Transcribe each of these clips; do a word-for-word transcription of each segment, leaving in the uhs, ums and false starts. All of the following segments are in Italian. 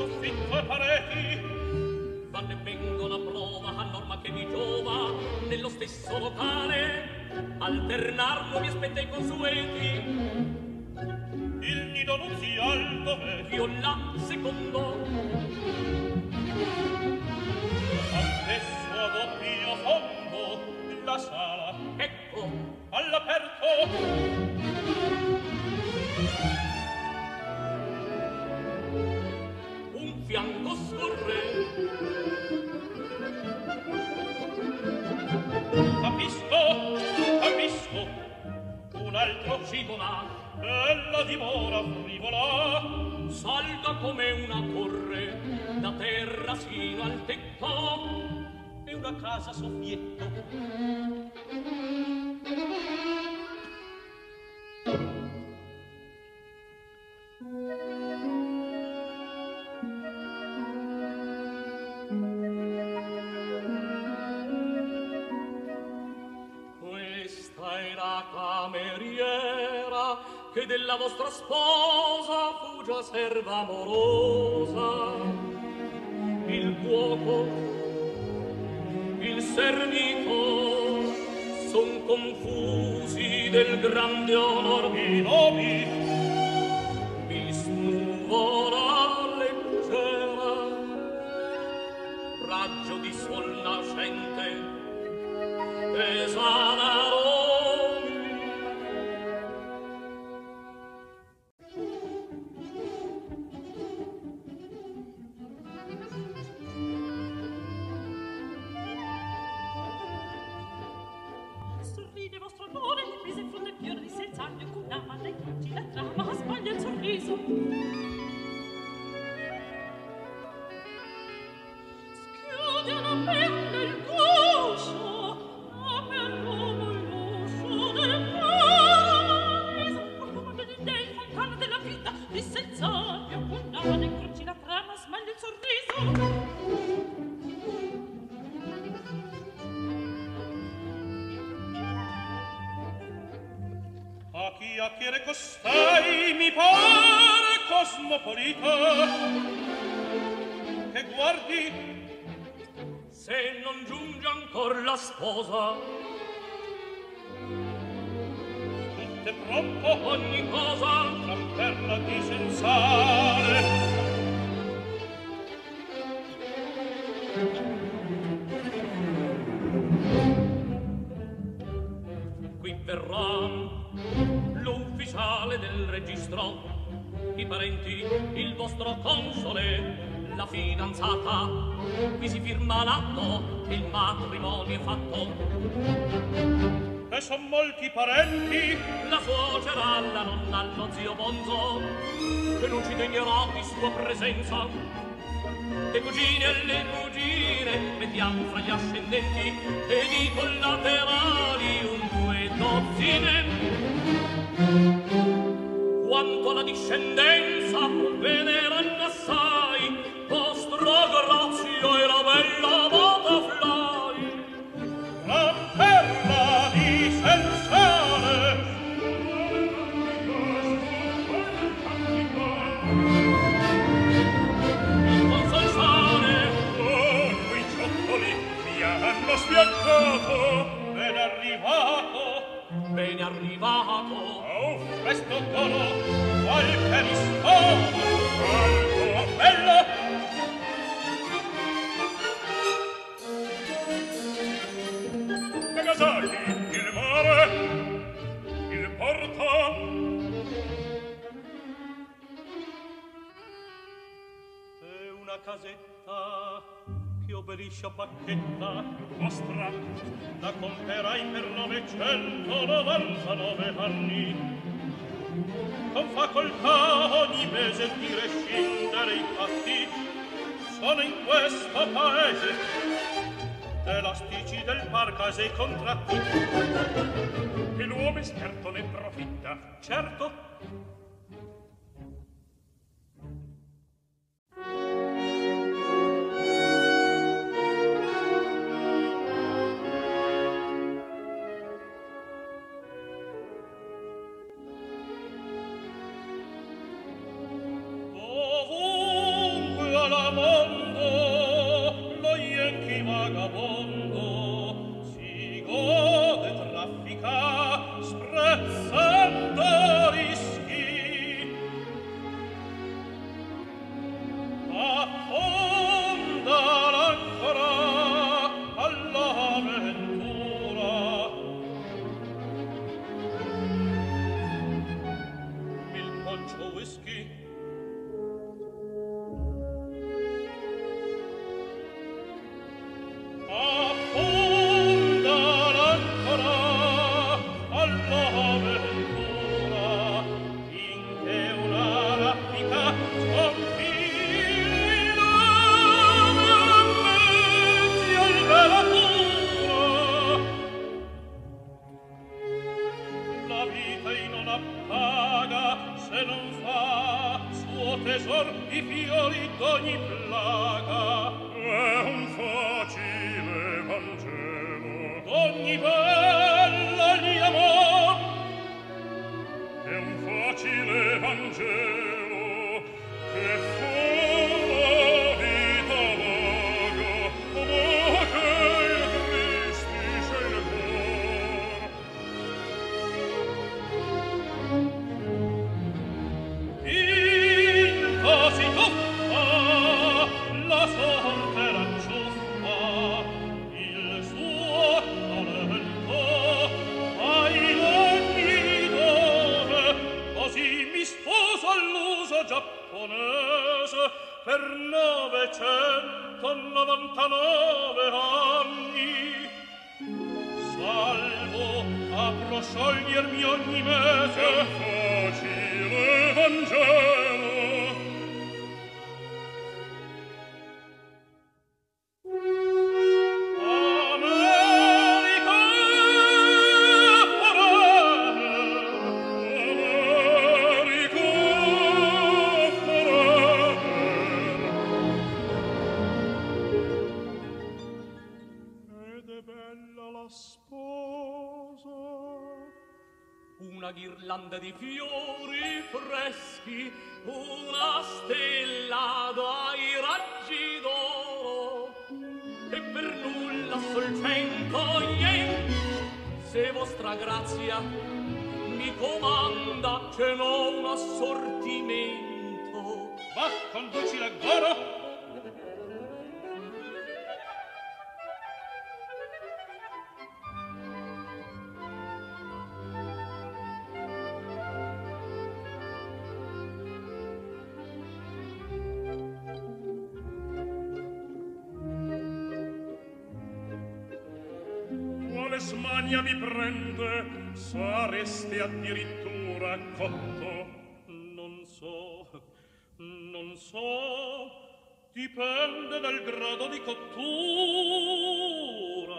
soffitto e pareti vanno e vengono a prova a norma che vi giova nello stesso locale alternar nuovi aspetti ai consueti. Il nido nuzial dov'è? Viola secondo anch'esso a doppio fondo la sala ecco all'aperto un fianco scorre capisco capisco un altro scivola bella dimora frivola salga come una torre da terra sino al tetto e una casa soffietto. Questa è la cameriera che della vostra sposa fu già serva amorosa. Il cuoco, il servitor son confusi del grande onor. I nomi Vi snuvola leggera raggio di suol nascente esana sorride vostro amore, mise in fondo il fiore di senz'aglio, con una mano ai crocci la trama, sbaglia il sorriso. Schiude una penna il guscio, aperto l'uscio del paese, profumo degli dei, fontana della vita, di senz'aglio, con una mano ai crocci la trama, sbaglia il sorriso. a chi chiacchiere costai mi pare cosmopolita che guardi se non giunge ancor la sposa tutte pronto ogni cosa tramperla di sensale qui verrà l'ufficiale del registro, i parenti, il vostro console, la fidanzata. Qui si firma l'atto e il matrimonio è fatto. e son molti parenti La suocera, la nonna, lo zio Bonzo, che non ci degnerà di sua presenza. Le cugine e le cugine mettiamo fra gli ascendenti e di collaterali un due dozzine. Quanto alla discendenza provvederanno assai vostro Grazio e la bella Butterfly. la perla di sensale Il consensale oh, quei ciottoli mi hanno spiaccato ben arrivato bene arrivato. oh, presto tono qualche risposta alto bello e gasagli il mare il porto e una casetta che obbedisce a bacchetta vostra la comperai per novecentonovantanove anni con facoltà ogni mese di rescindere i fatti sono in questo paese elastici del parcase contratti che l'uomo esperto ne profitta certo la mondo, lo Yankee vagabondo si gode, traffica, sprezzando rischi. Affonda l'ancora all'avventura. Il poncio whisky affonda l'ancora all'avventura, finché una raffica sconfina mezzi al velatura. La vita in non appaga se non fa suo tesor di fiori d'ogni plaga. È un facile Vangelo d'ogni bella gli amor. È un facile Vangelo che fa la vita vaga, ma che il tristisce il cor. In così tuffa la sorte racciuffa, il suo talento ai ogni dove, così mi sposo all'uso giapponese per novecentonovantanove anni. Salvo a prosciogliermi ogni mese. È un facile Vangelo. America forever. America forever. Ed è bella la sposa. Una ghirlanda di fiori freschi, una stella dai raggi d'oro, e per nulla sol cento yen, se vostra grazia mi comanda, ce n'ho un assortimento. Va, conduci la goro. Quale smania vi prende? Sareste addirittura cotto? Non so, non so, dipende dal grado di cottura.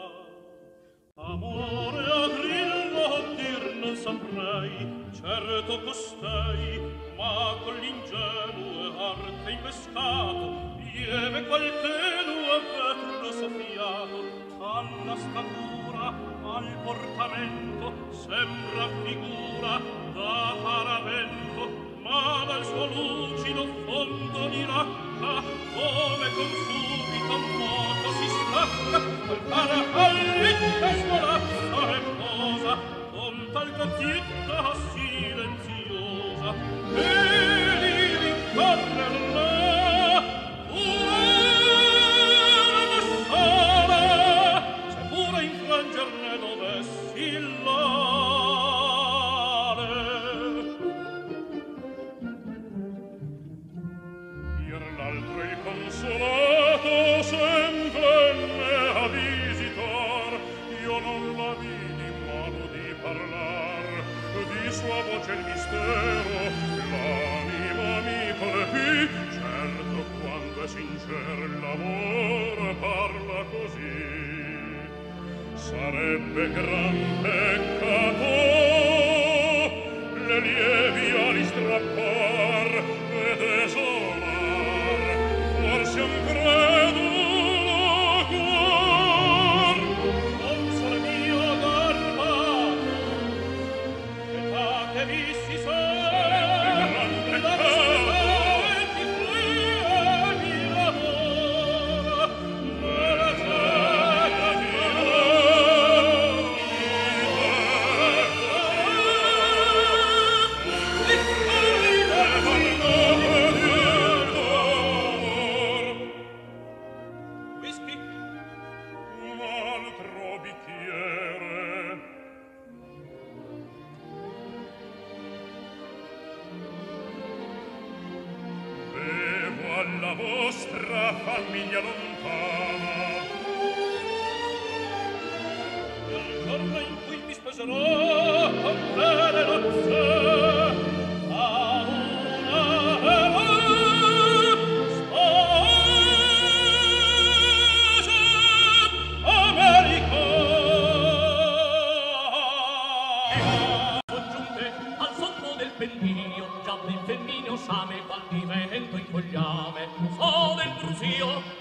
Amore a grillo dir non saprei, certo costei, ma con l'ingenue arte invescato, lieve qual tenue vetro soffiato, alla statura, al portamento, sembra figura da paravento, ma dal suo lucido fondo di racca, come con subito moto si stacca, col parahallitta svolazza e posa, con tal grazietta silenziosa, e li rincorre là, infrangerne dovessi il male. Ir l'altro il consolato sen venne a visitar, io non la vidi, ma l'udi parlar, di sua voce il mistero, l'anima mi colpì, certo quando è sincer l'amor parla così. Sarebbe gran peccato le lievi ali strappar ed esolar, forse un credulo cuor. Non sono mio garbato, età che vissi sempre, gran peccato, e ti la vostra famiglia lontana. Il giorno in cui mi sposerò con belle nozze a una sposa americana. Soggiunte al sotto del pendio, già del femmineo same, qual di vento in fogliame, so del brusio.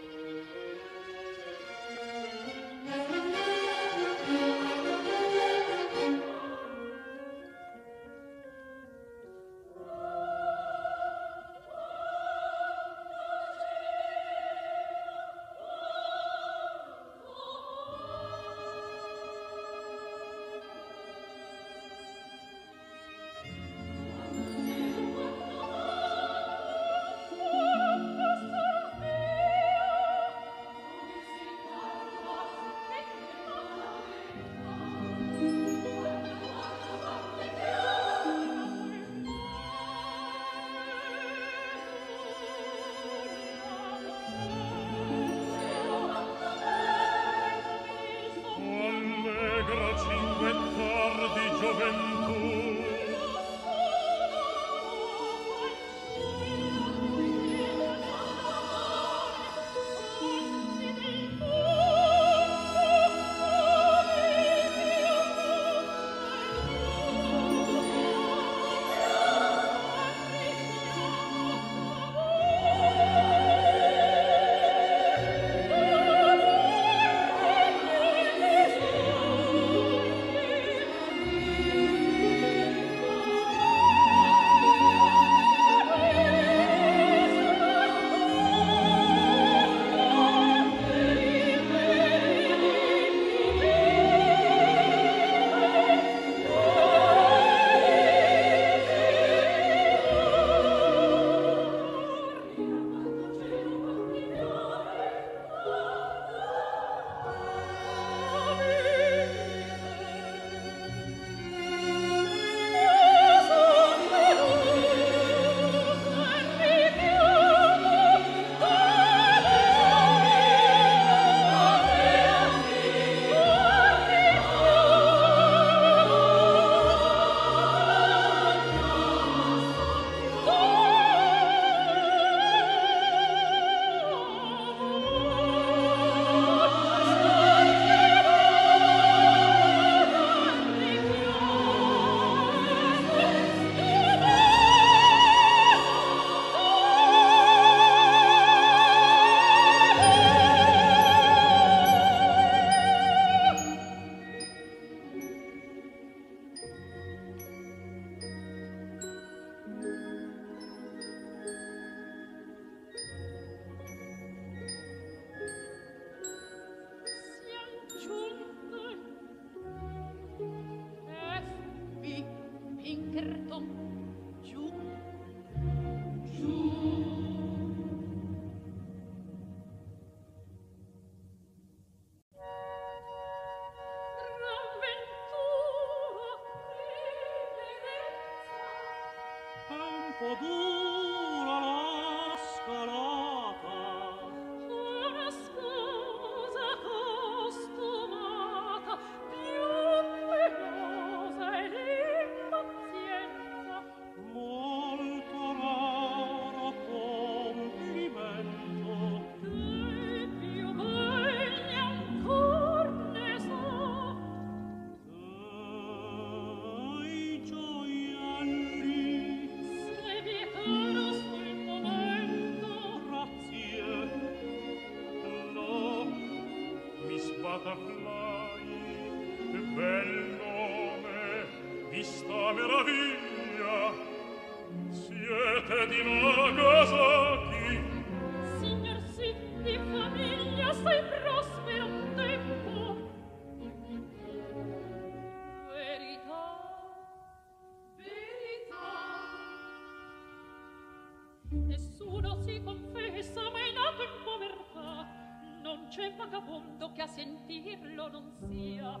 Nessuno si confessa, ma è nato in povertà. Non c'è vagabondo che a sentirlo non sia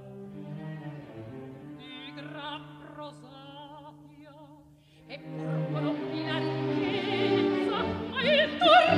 di gran prosapia. E pur conobbi la ricchezza, ma il tuo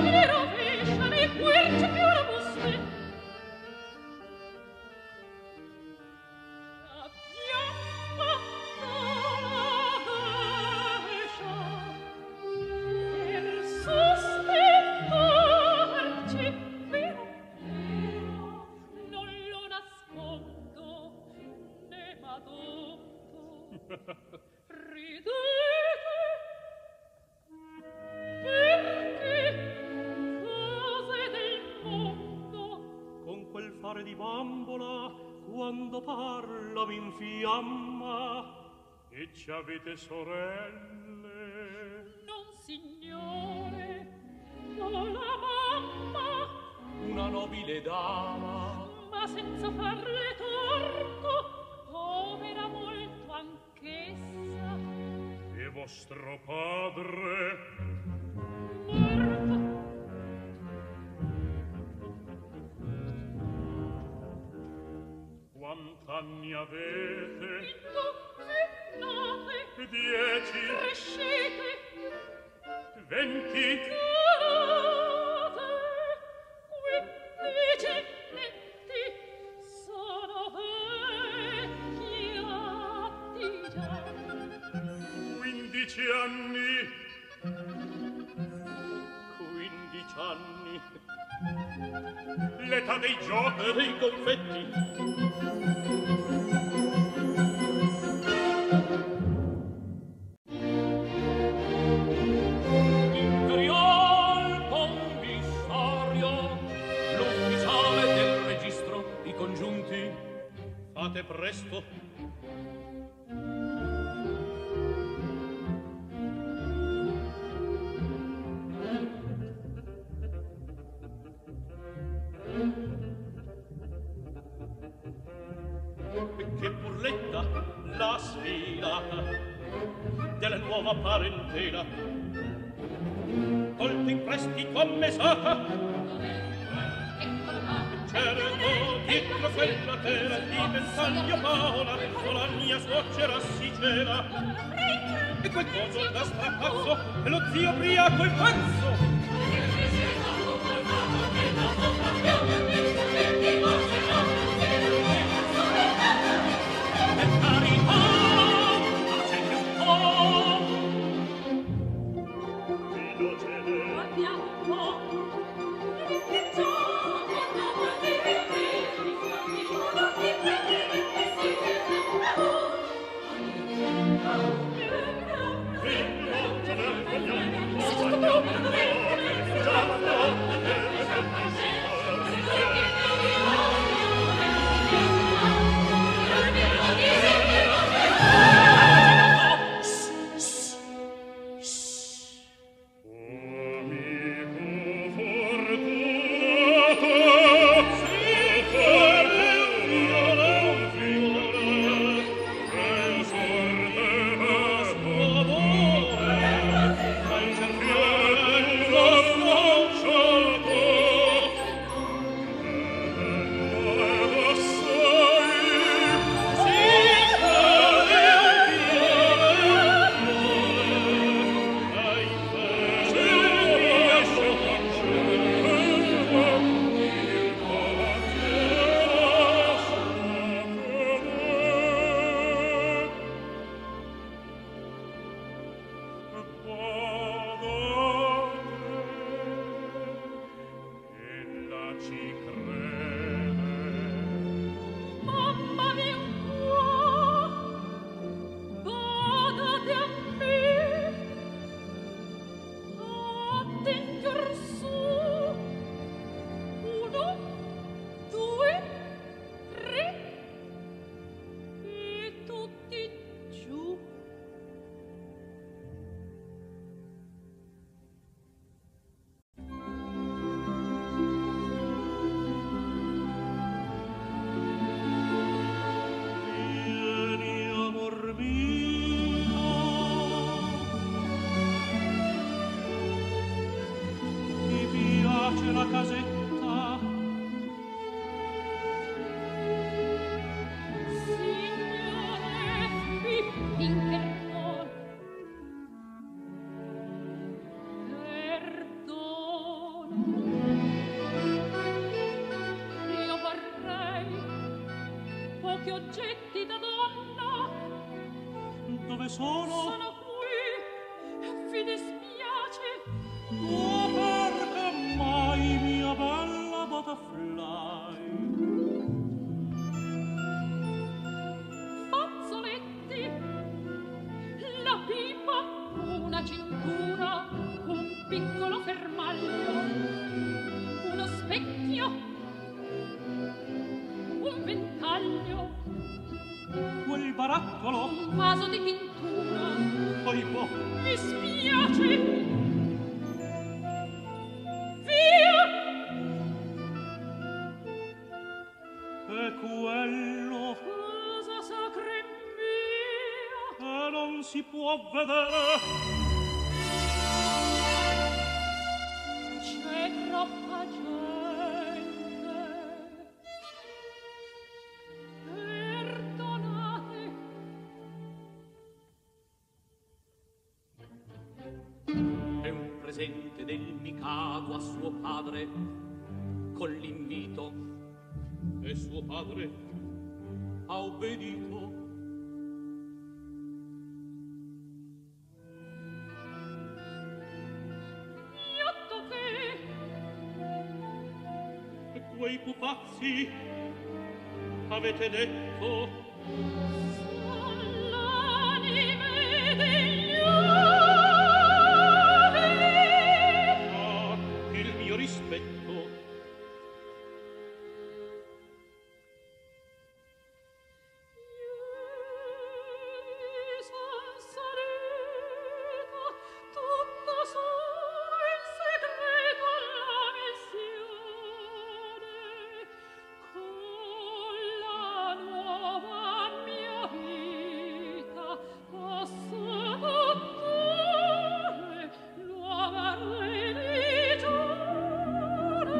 bambola quando parla mi infiamma. E ci avete sorelle? Non, signore, ho la mamma, Una nobile dama. ma senza farle torto, povera molto anch'essa. E vostro padre? Morto. Quant'anni avete? Indovvinate. Dieci? Crescete. Venti? Curate. Quindicennetti. Sono vecchiati già. Quindici anni? Quindici anni. L'età dei giochi? E dei confetti. Imperial commissario, l'ufficiale del registro, i congiunti. Fate presto. Che burletta la sfilata della nuova parentela, Colti in prestito mesata. C'erano dietro quella tela di Ventaglio Paola, con la mia suocera si cela. E quel coso da strapazzo, e lo zio briaco e pazzo. Eccolo. Un vaso di pintura. Ohibò. Mi spiace. Via. E quello. Cosa sacra mia. E non si può vedere. C'è troppa gente. Perdonate. È un presente del Mikado a suo padre con l'invito, E suo padre ha obbedito. Quei pupazzi avete detto Son l'anime degli uomini. ah, il mio rispetto. Ieri son salita tutta sola in segreto alla missione. Con la nuova mia vita posso adottare nuova religione.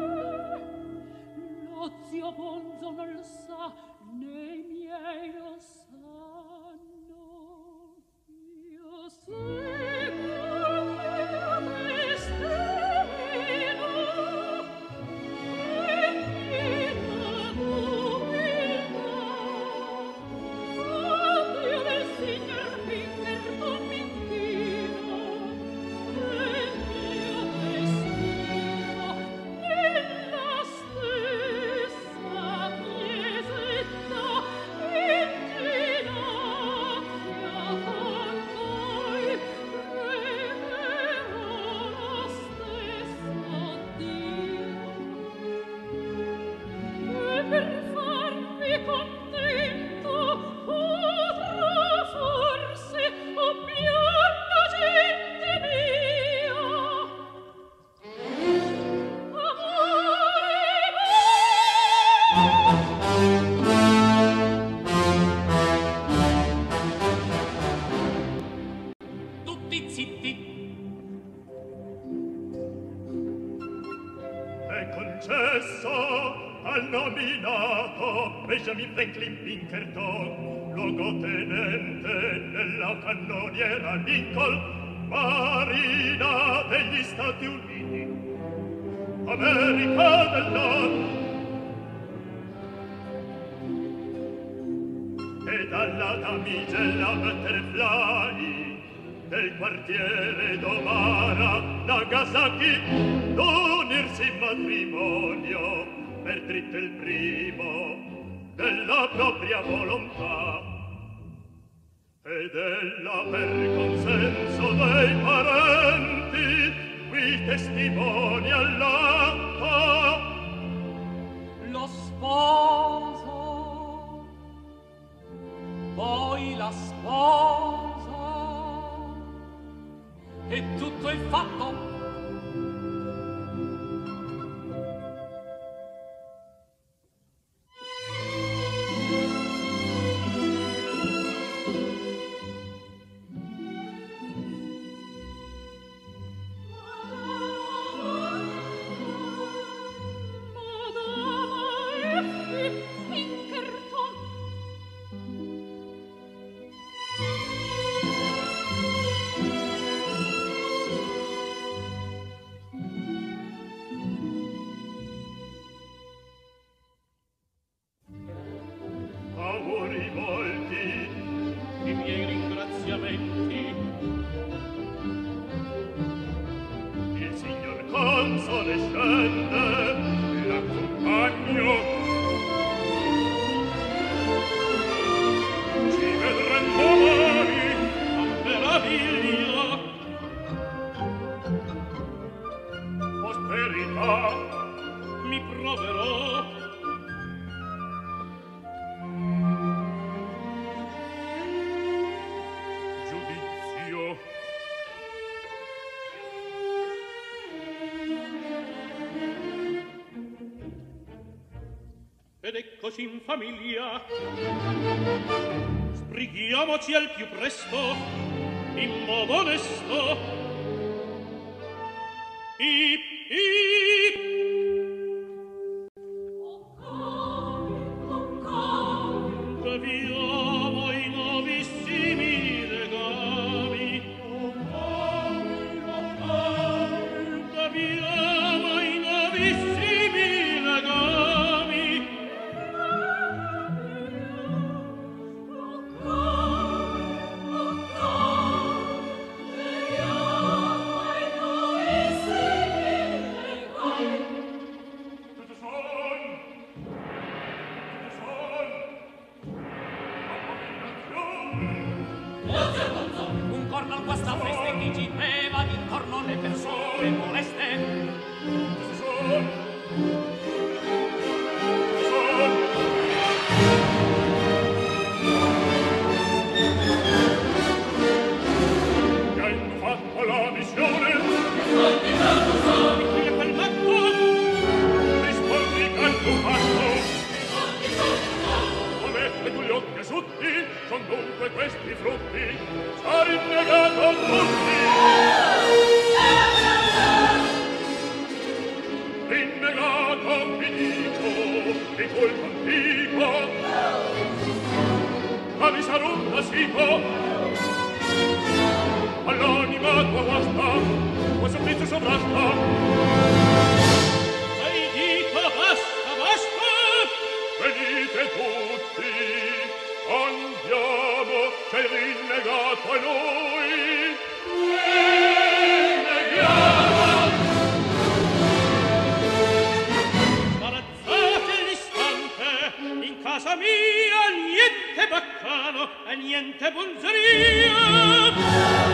Lo zio Bonzo non lo sa, né i miei lo sanno. Io seguo mio destino, e piena d'umiltà. Addio del signor Pinkerton m'inchino, e mio destino nella stessa chiesetta in ginocchio con voi pregherò lo stesso Dio. E per farvi contento potrò forse obbliar la gente mia. Tutti zitti. È concesso al nominato Benjamin Franklin Pinkerton, luogotenente della cannoniera Lincoln, marina degli Stati Uniti, America del Nord, e dalla damigella Butterfly del quartiere d'Omara, Nagasaki, d'unirsi in matrimonio per dritto il primo della propria volontà, ed ella per consenso dei parenti qui testimoni all'atto Lo sposo, poi la sposa, e tutto è fatto. auguri molti, i miei ringraziamenti. Il signor console scende, l'accompagno. Ci vedremo domani, a meraviglia. Posterità, mi proverò. ed eccoci in famiglia. Sbrighiamoci al più presto, in modo onesto. Ip, ip. Traviamo i nuovissimi legami. Traviamo i nuovissimi legami. Un corno al guasta feste che gipeva d'intorno le persone moleste. Che hanno fatto la missione? Rispondi che quel matto? Rispondi che hanno fatto? Come le tue occhi asciutti son dunque questi frutti? S'ha rinnegato a tutti! Rinnegato, vi dico, di colpo antico, ma vi sarò un nasico all'anima tua guasta, quel supplizio sovrasta. Dai, dico, basta, basta! Venite tutti, andiamo, c'è il rinnegato a noi. Rinneghiamo! Spalazzate l'istante, in casa mia niente baccano e niente bunzeria.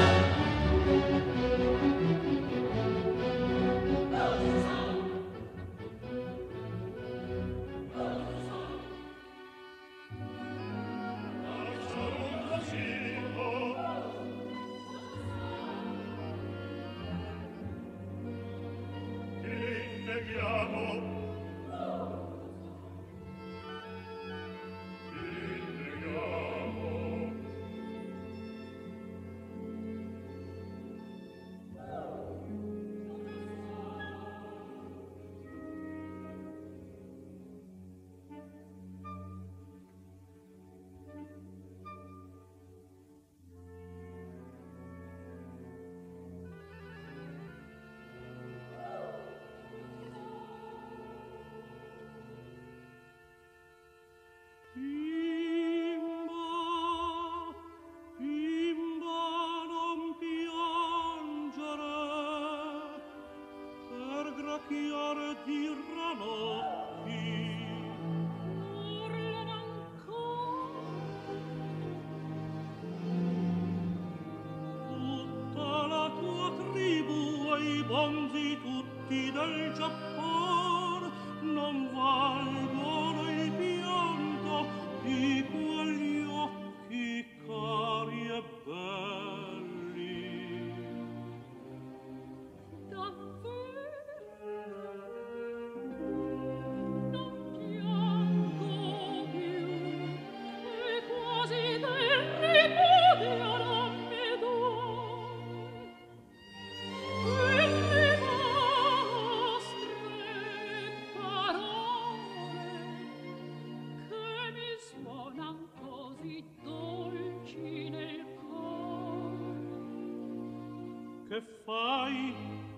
Che fai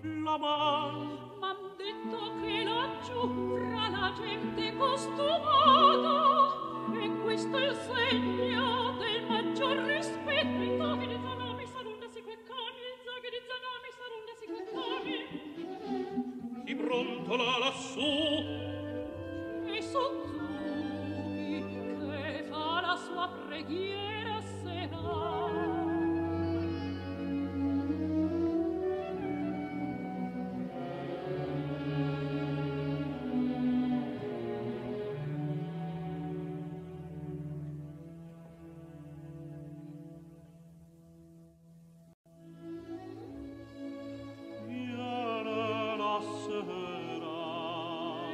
laman? M'han detto che laggiù fra la gente costumata e questo è il segno del maggior rispetto. Che di zanami sarunda si queccami, che di zanami sarunda si queccami. Si brontola lassù E Suzuki che fa la sua preghiera serale. viene la sera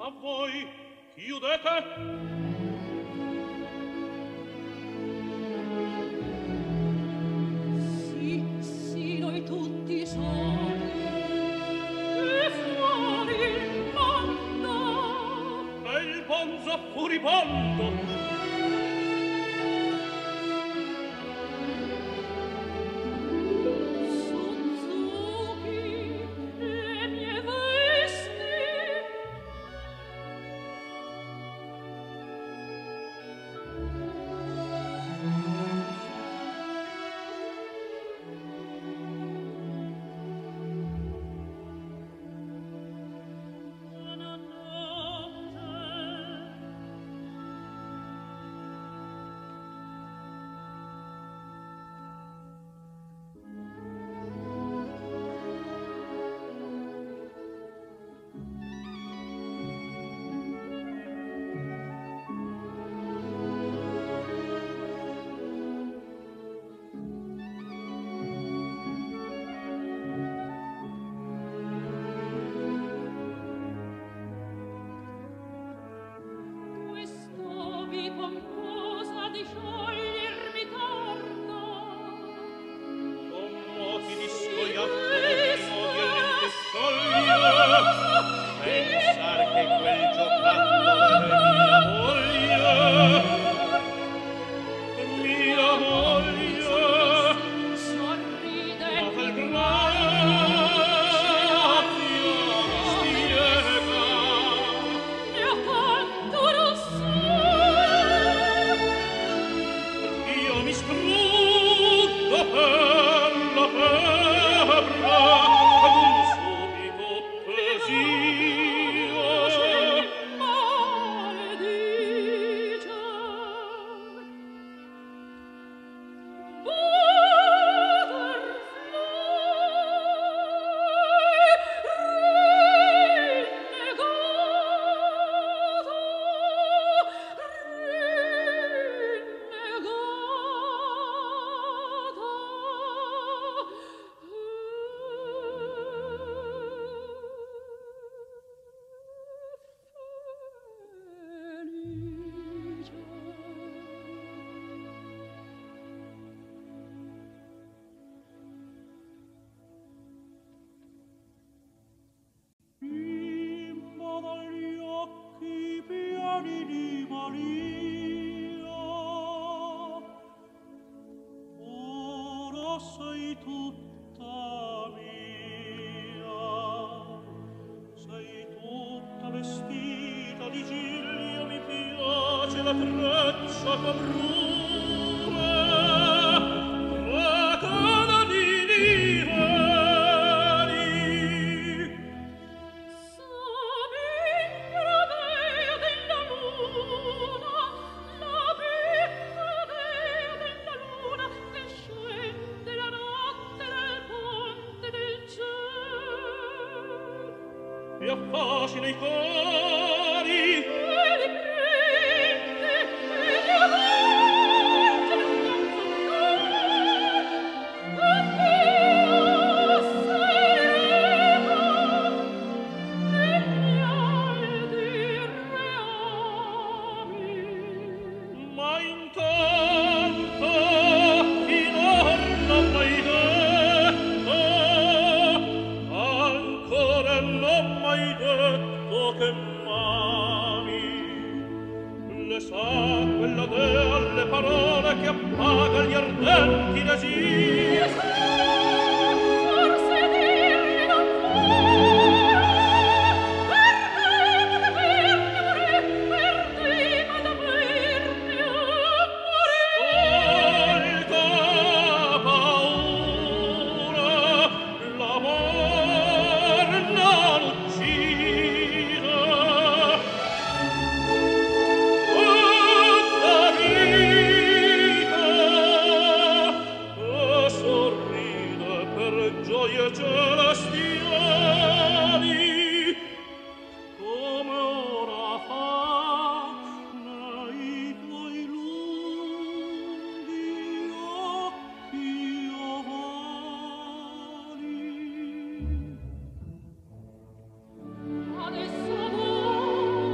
A voi, chiudete! Sì, sì, noi tutti soli. E fuori il mondo. E il bonzo furibondo. Suzuki, le mie vesti. Questo vi composa di sciogliermi tarda. Con moti di scoiattolo odiamente scoglio. Pensar che quel giocattolo è mia moglie. Mia moglie. Sorride Ma quel grazia spiega. e accanto non so. Io mi strutto per la terra ad un subito pesio. Maledice. Bimbo dagli occhi pieni di Maria, ora sei tutta mia, sei tutta vestita di giglio, mi piace la treccia caprura, la coda di divani. Sopra vede la luna, la picca vede la luna, che scende la notte nel ponte del cielo. E affascina i cori. E li prende, e li avvolge in un danzo e passa negli alti reami. Ma intanto chi non l'ha mai detto, ancora non mai detto che m'ami. Le sa quella delle parole che appaga gli ardenti desiri. Forse dirgli non può, perdema d'avermi amore. Tolta paura, l'amor non uccide. Tutta vita e sorride per gioie celestiali, come ora fa nei tuoi lunghi occhi ovali. Adesso voi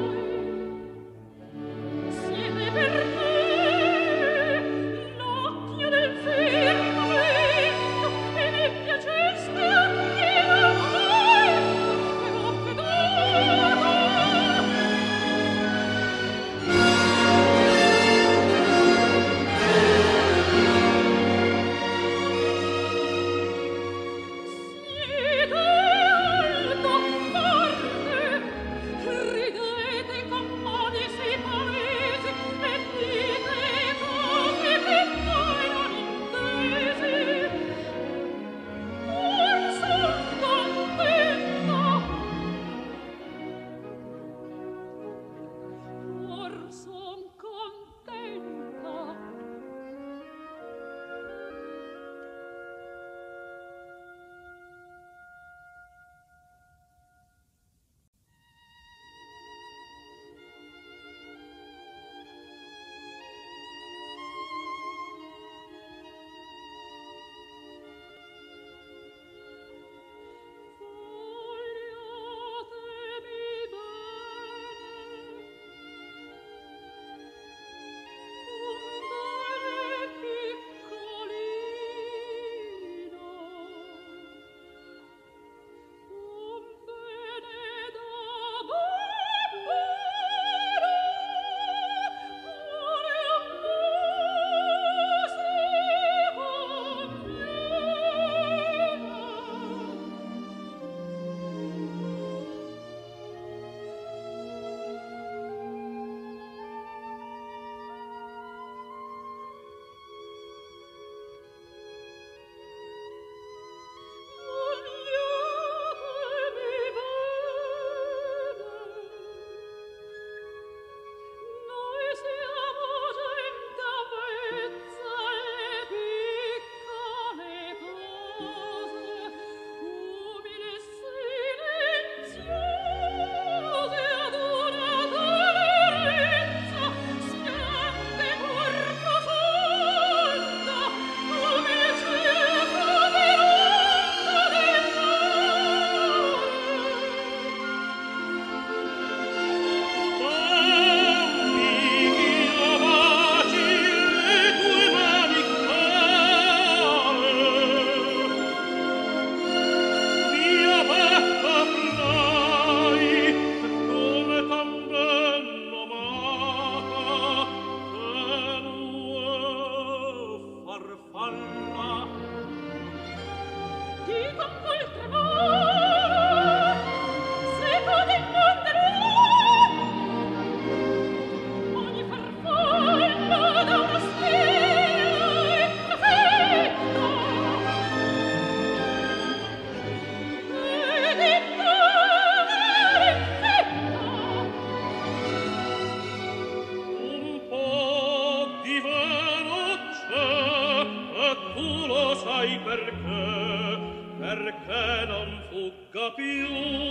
sai perché, perché non fugga più.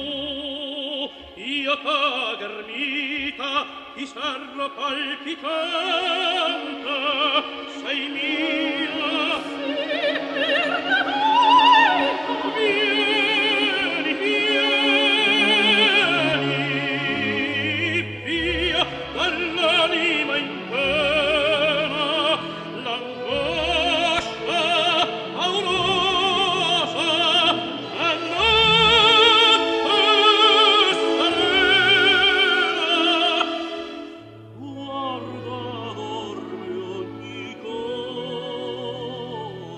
Io t'agermita, ti serro palpitante, sei mia. Vieni, vieni, via dall'anima in pena, l'angoscia paurosa, la notte serena. Guarda, dorme ogni cosa,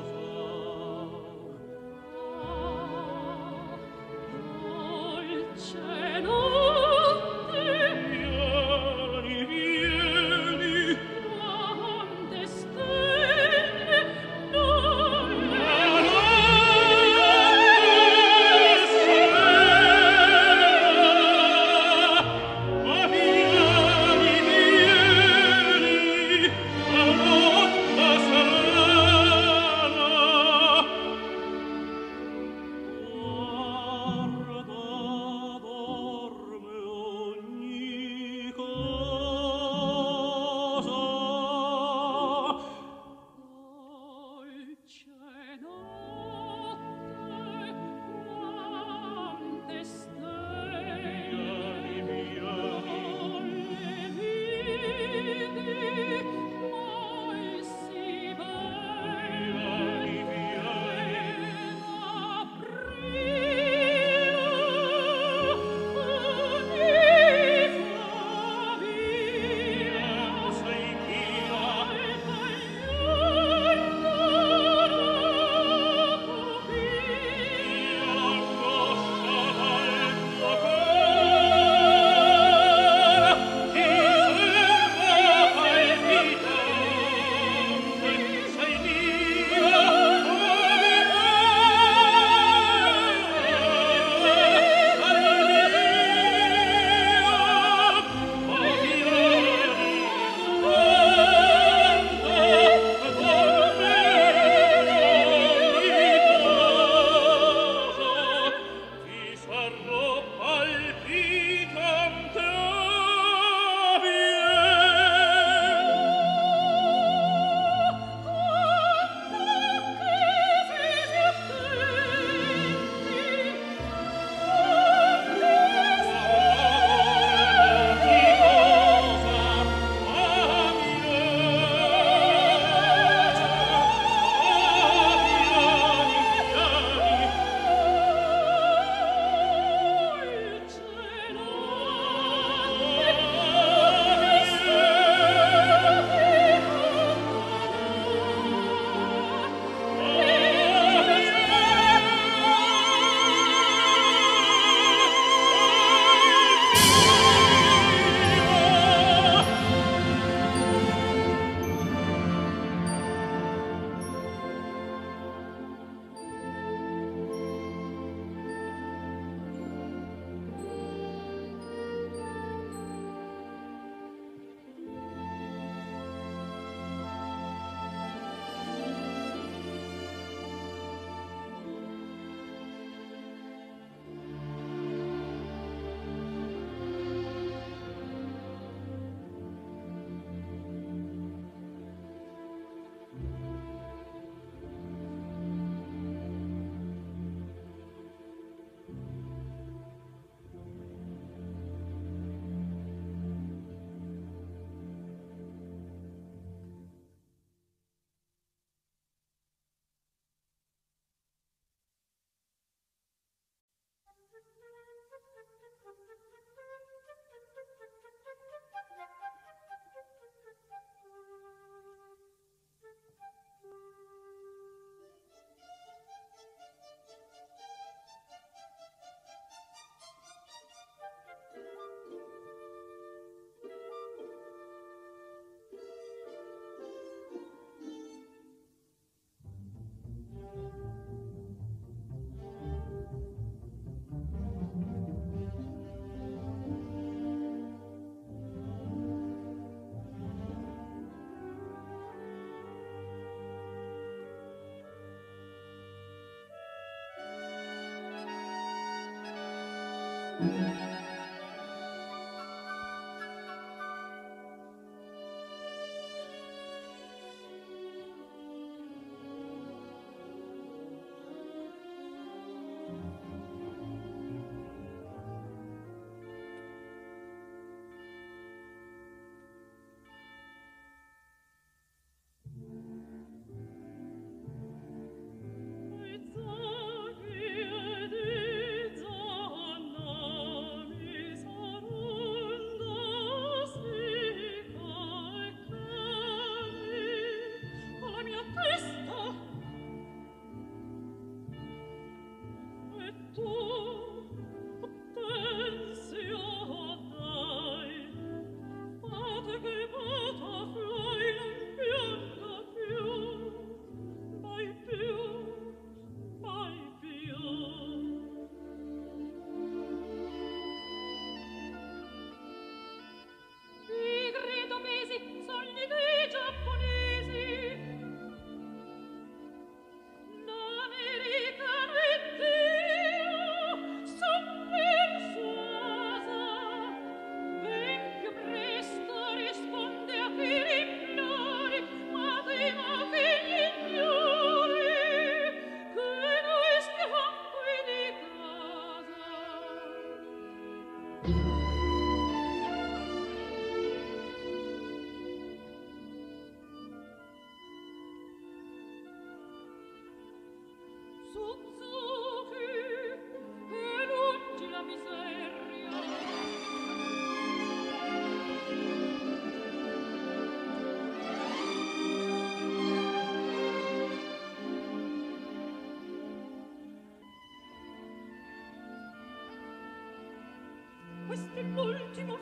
Questo è l'ultimo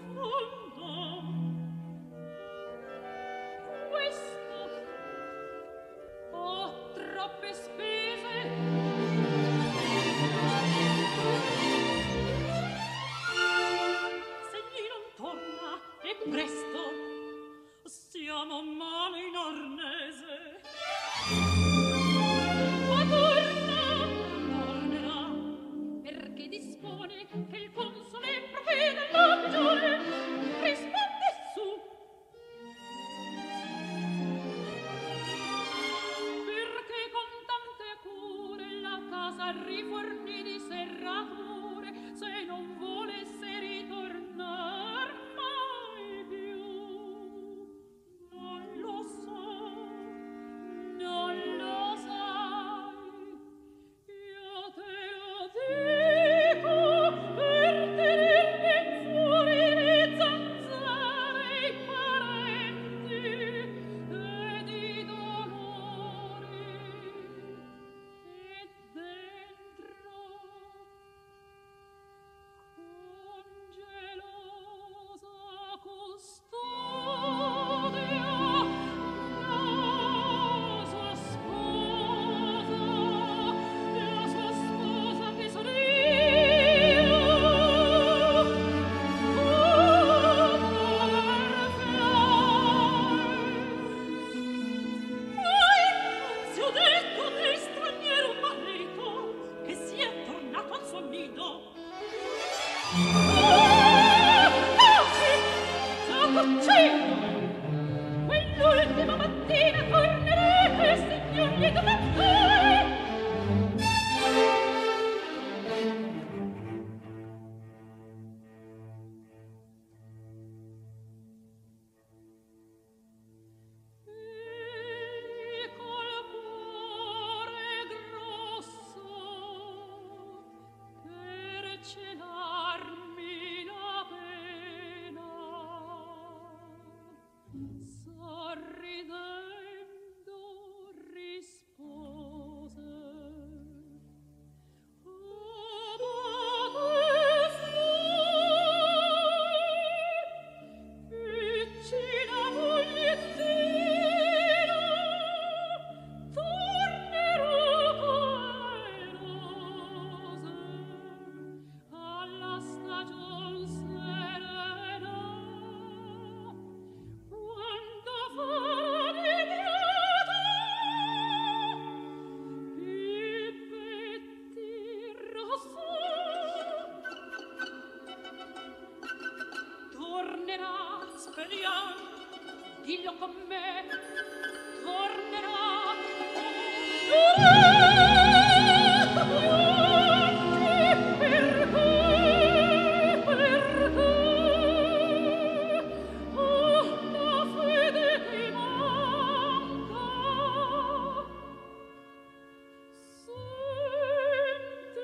fondo. Questo ho troppe spese. Se gli non torna e presto siamo male in arnese. Ma torna, tornerà, perché dispone che il console provvede alla prigione. Risponde su. Perché con tante cure la casa rifornì di serrature, se non volesse ritornar mai più. Non lo so, non lo sai, io te lo dico per tenerne fuori le zanzare i parenti ed i dolori e dentro congelò con me tornerà. Perché? Perché? Oh, la fede che manca. Senti.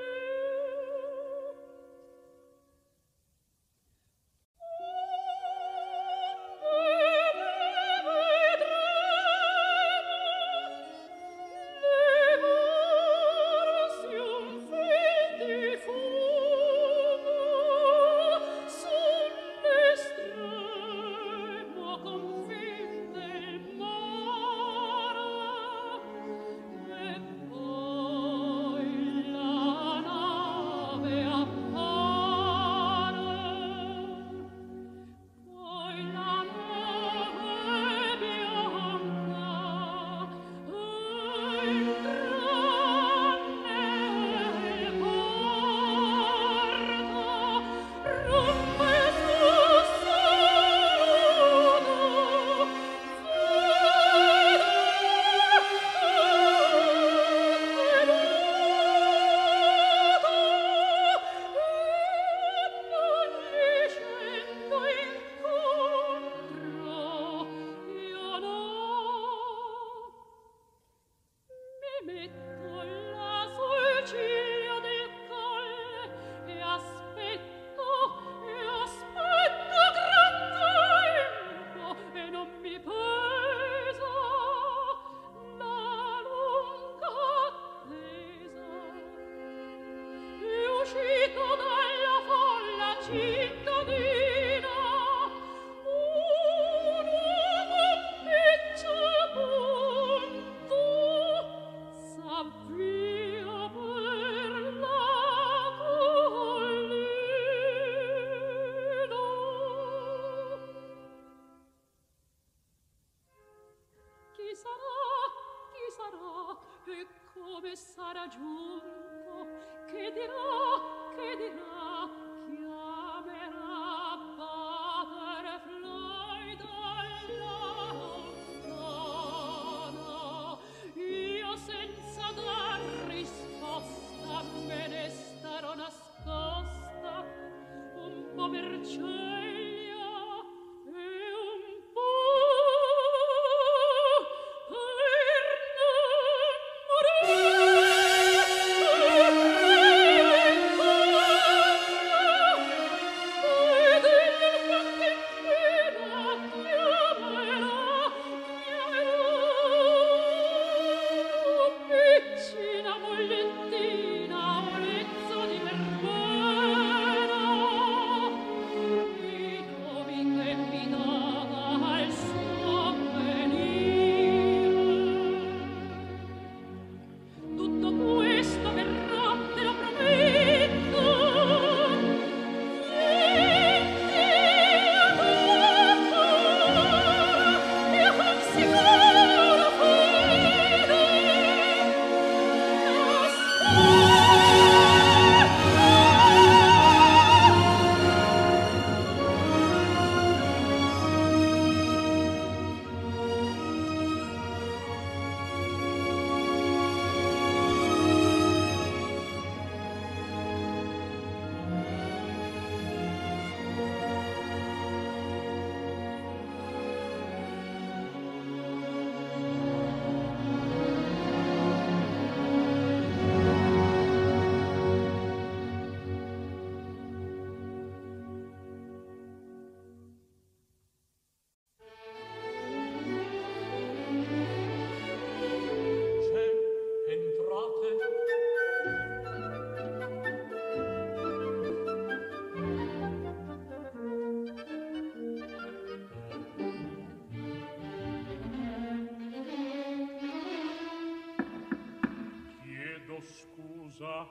scusa.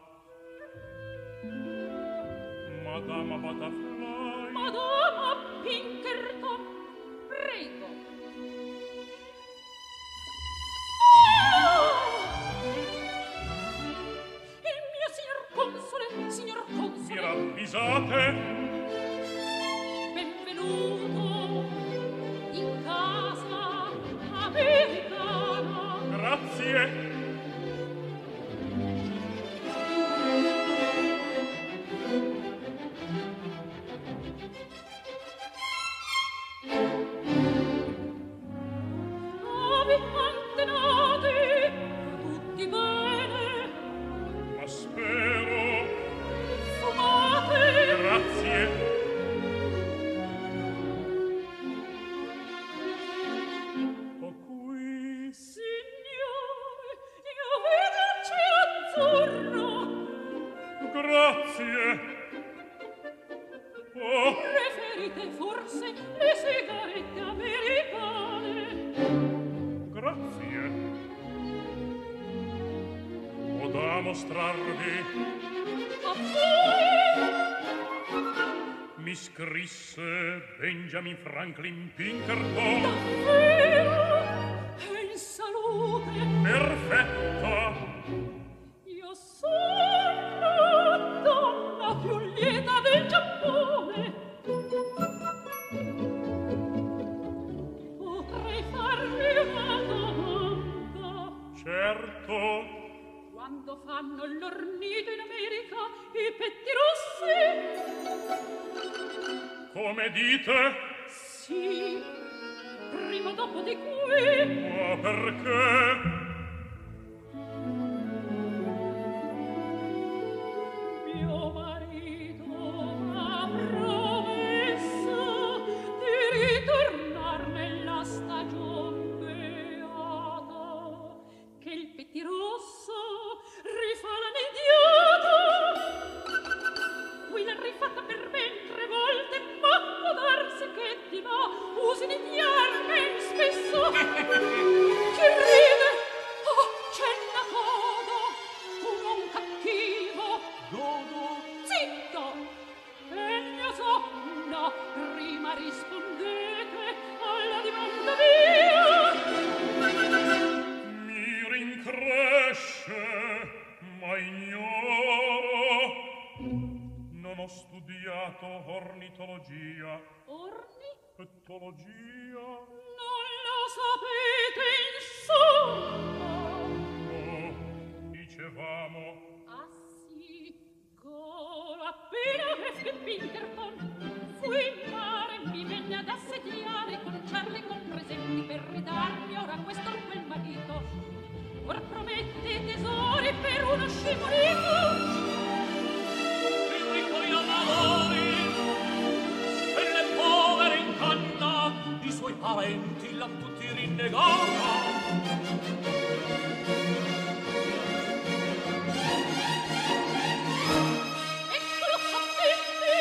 Madama Butterfly. Madama Pinkerton, prego. Oh! Il mio signor console, signor console. Mi ravvisate? Benvenuto in casa. Grazie. Oh. Preferite forse le sigarette americane? Grazie. Ho da mostrarvi. A voi! Mi scrisse Benjamin Franklin Pinkerton. Davvero? E in salute? Perfetta. Io sono donna più lieta del Giappone. Potrei farvi una domanda. Certo. Quando fanno l'ornito in America i petti rossi? Come dite? Sì, prima dopo di qui. Ma perché? Mio marito m'ha promesso di ritornar nella stagion beata, che il pettirosso rifà l'anediata. Qui l'ha rifatta per ben tre volte, ma può darsi che di là usi di diarme spesso. Chi ride? Oh, c'è una coda, un uom cattivo. Godo. Zitto! E mia sonna, prima rispondete alla domanda mia. Mi rincresce, ma ignoro. Non ho studiato ornitologia. Orni? Etologia. Non lo sapete, insomma. Oh, dicevamo. Ah sì, colo appena che Pinkerton fu in mare, mi venne ad assediare con Charlie con presenti per ridarmi ora questo o quel marito. Ora promette tesori per uno scimonito. I ricoli amadori e le povere in canna, i suoi parenti l'han tutti rinnegata. Eccolo sapete!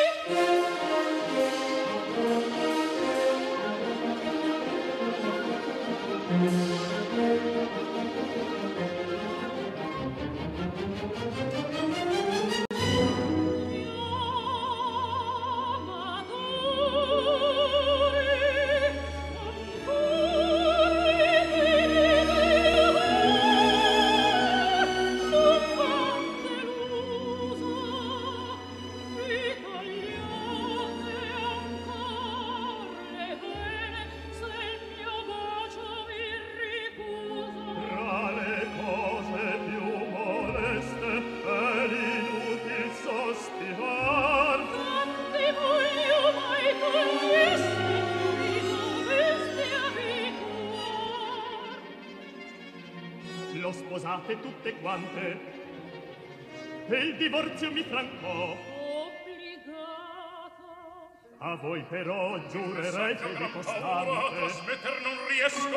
Tra le cose più moleste è l'inutil sospirar. Tanti voglio mai toglieste, mi doveste abituar. L'ho sposate tutte quante e il divorzio mi francò. Obbligata. A voi però giurerei fede costante. Smetter non riesco.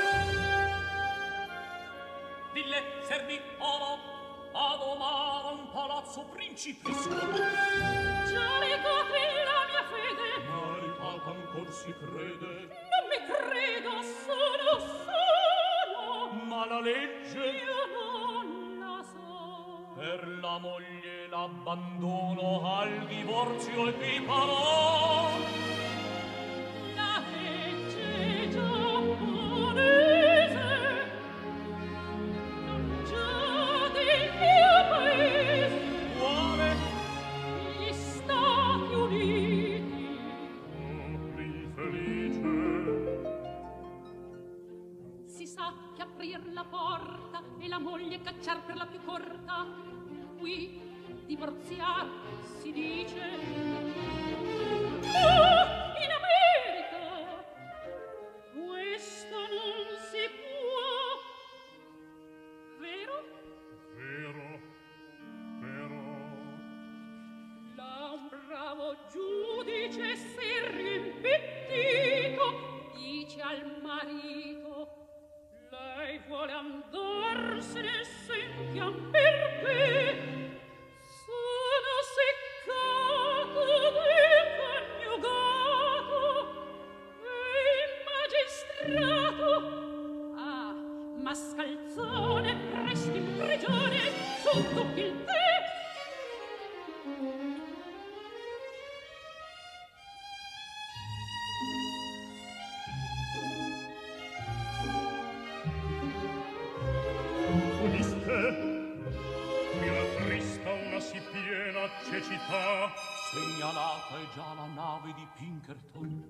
Dille, servi oro, ad omare un palazzo principesco. Già legate la mia fede. Maritata ancor si crede, Non mi credo, sono sono. ma la legge Io non la so. per la moglie l'abbandono al divorzio equiparò. La legge giapponese non già del mio paese. Quale? Gli Stati Uniti. Infelice. Si sa che aprir la porta e la moglie cacciar per la più corta. Qui divorziar si dice. Ma in America questo non si può. Vero? Vero, vero. Là un bravo giudice serio impettito dice al marito: lei vuole andarsene, sentiam perché. Sono tocchi il tè. Mi rattrista una sì piena cecità. Segnalata è già la nave di Pinkerton.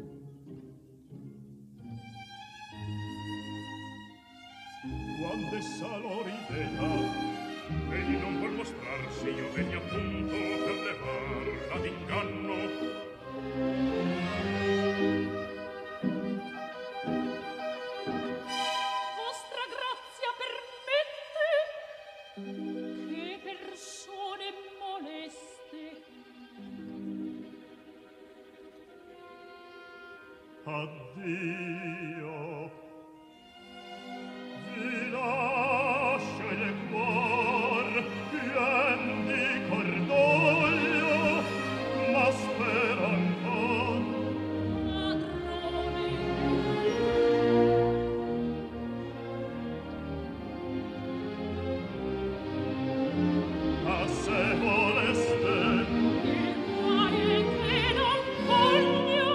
Quando essa lo rivela, egli non vuol mostrarsi, io venni appunto per levarla d'inganno. Vostra grazia permette che persone moleste addio, vi lascio il cuor pien di cordoglio, ma spero ancor ladrone. a se voleste. Il quale che non voglio.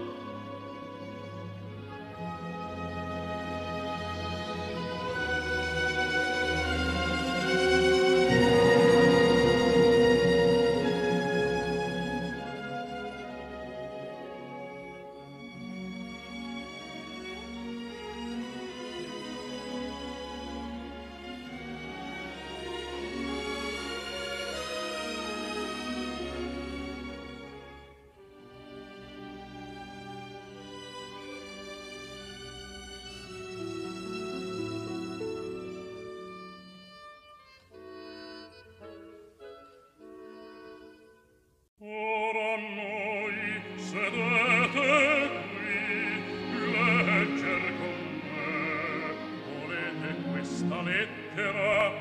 Ora noi sedete qui, legger con me, volete questa lettera?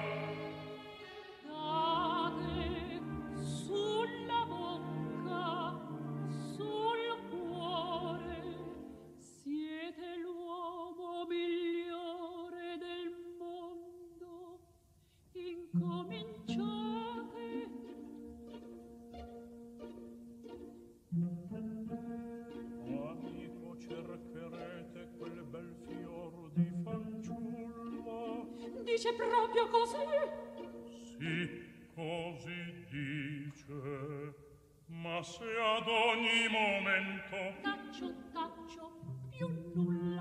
Date sulla bocca, sul cuore, siete l'uomo migliore del mondo. Incominciate. Amico, cercherete quel bel fior di fanciulla? Dice proprio così? Sì, così dice, ma se ad ogni momento Taccio, taccio, più nulla.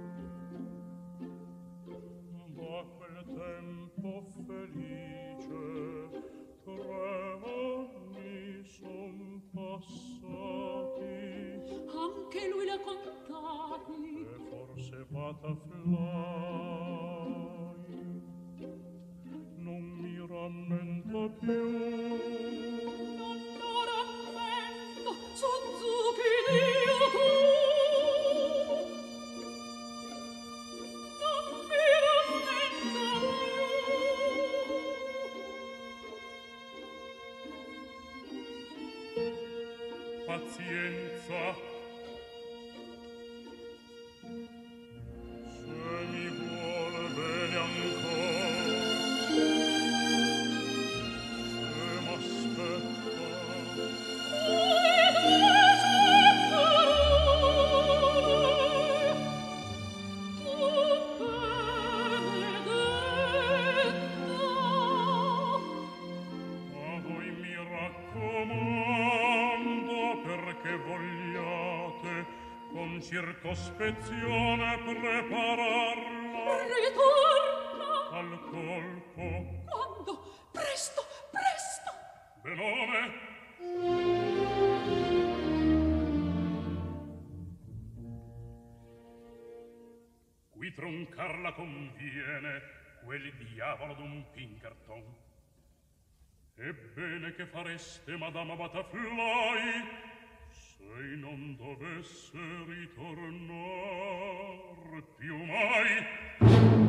da quel tempo felice tre anni son passati Anche lui l'ha contati. e forse butterfly non mi rammenta più. Non lo rammento, Suzuki, Dio tu. Non mi rammento più. Pazienza, se mi vuole bene ancora, se m'aspetta, Ed aspetterai tu benedetta. a voi mi raccomando, perché vogliate con circospezione prepararla Ritorna. al colpo. Quando? Presto, presto. Benone, qui troncarla conviene quel diavolo d'un Pinkerton. Ebbene che fareste, Madama Butterfly, se non dovesse ritornar più mai?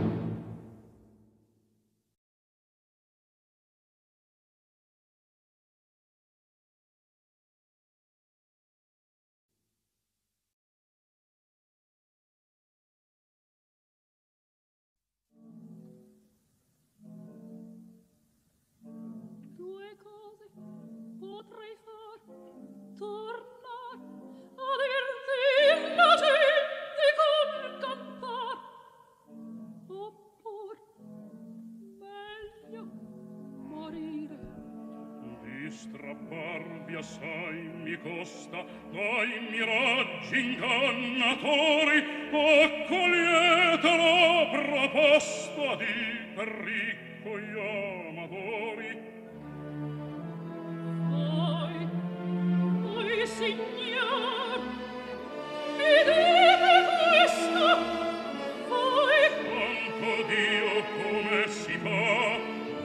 potrei far? Tornar a divertir la gente col cantar, oppur meglio morire. Di strapparvi assai mi costa dai miraggi ingannatori, accogliete la proposta di Perricco gli amatori. Voi, voi signor, mi dite questo? Voi, Santo Dio, come si fa?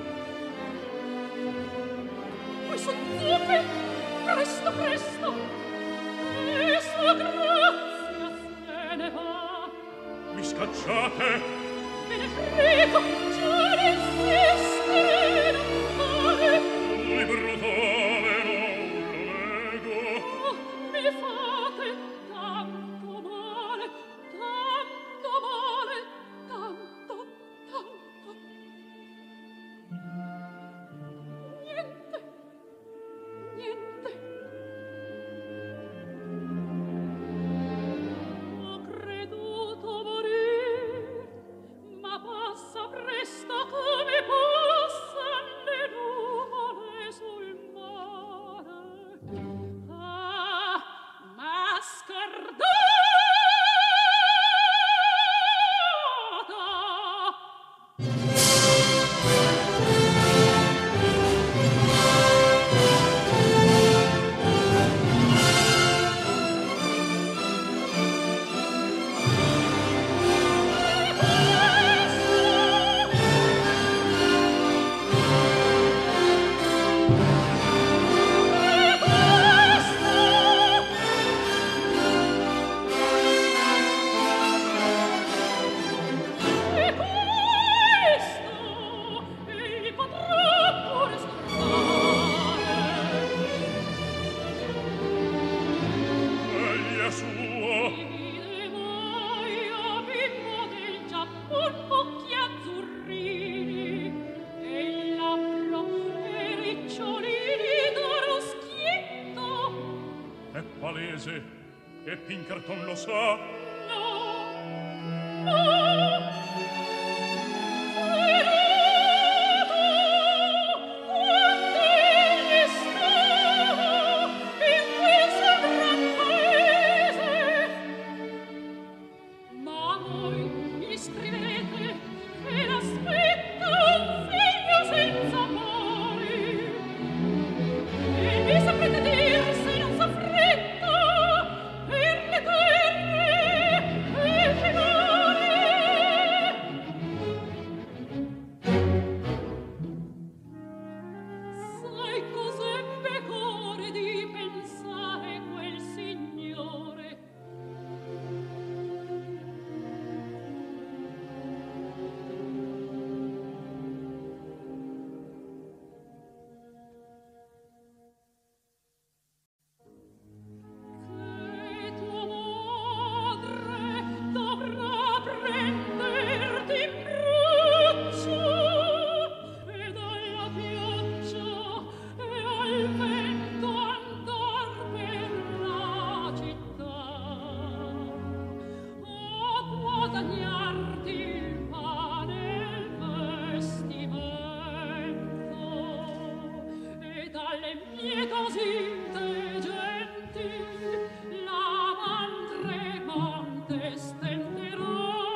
voi son zucche, presto, presto, e sua grazia se ne va. Mi scacciate? Me ne prego, già insistere non fare. Voi brutale non lo nego. Oh, mi fate tanto male, tanto male, tanto, tanto. Niente, niente. Ho creduto morir, ma passa presto come passan le nuvole sul mare. Ah, ma scordata! E questo egli potrà pure scordare. Egli è suo. Vide voi, o bimbo del Giappon, occhi azzurrini, e il labbro e ricciolini d'oro schietto. È palese, e Pinkerton lo sa. No, no, veduto quando egli stava in questo gran paese. Ma voi mi scrivete che l'aspetta un figlio senza pari, e mi saprete dir se non s'affretta per le terre e finale. Sai cos'ebbe core di pensare quel signore? Che tua madre dovrà prenderti in braccio e dalla pioggia e al vento andar per la città a guadagnarti il pane e il vestimento e dalle mietosite genti la man tremante stenderà,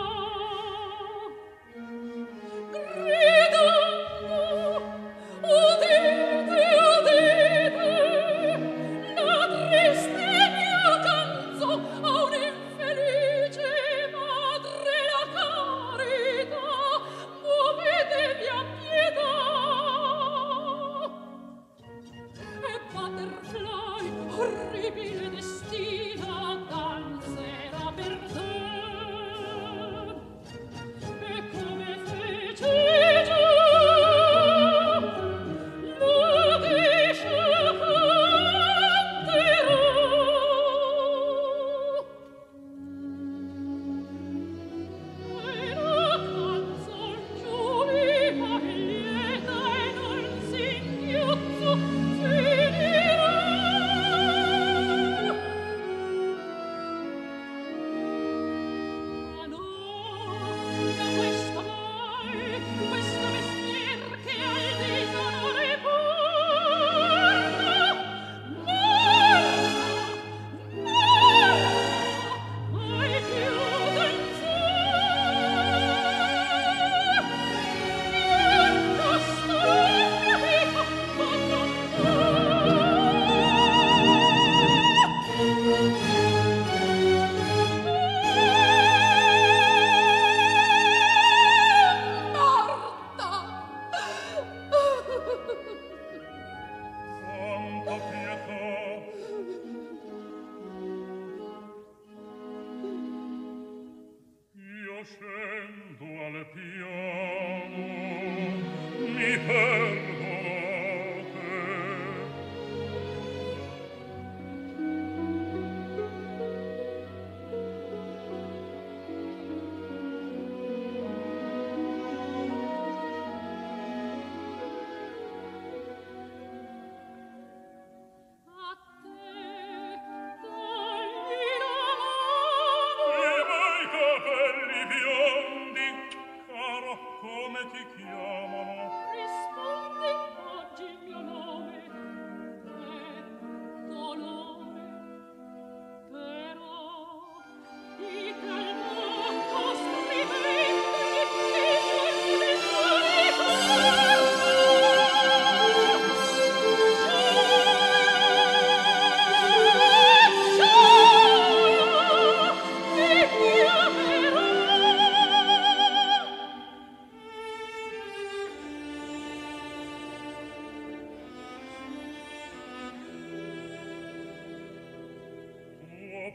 gridando: udite, udite, la triste mia canzo a un'infelice madre la carità, muovetevi a pietà. E pater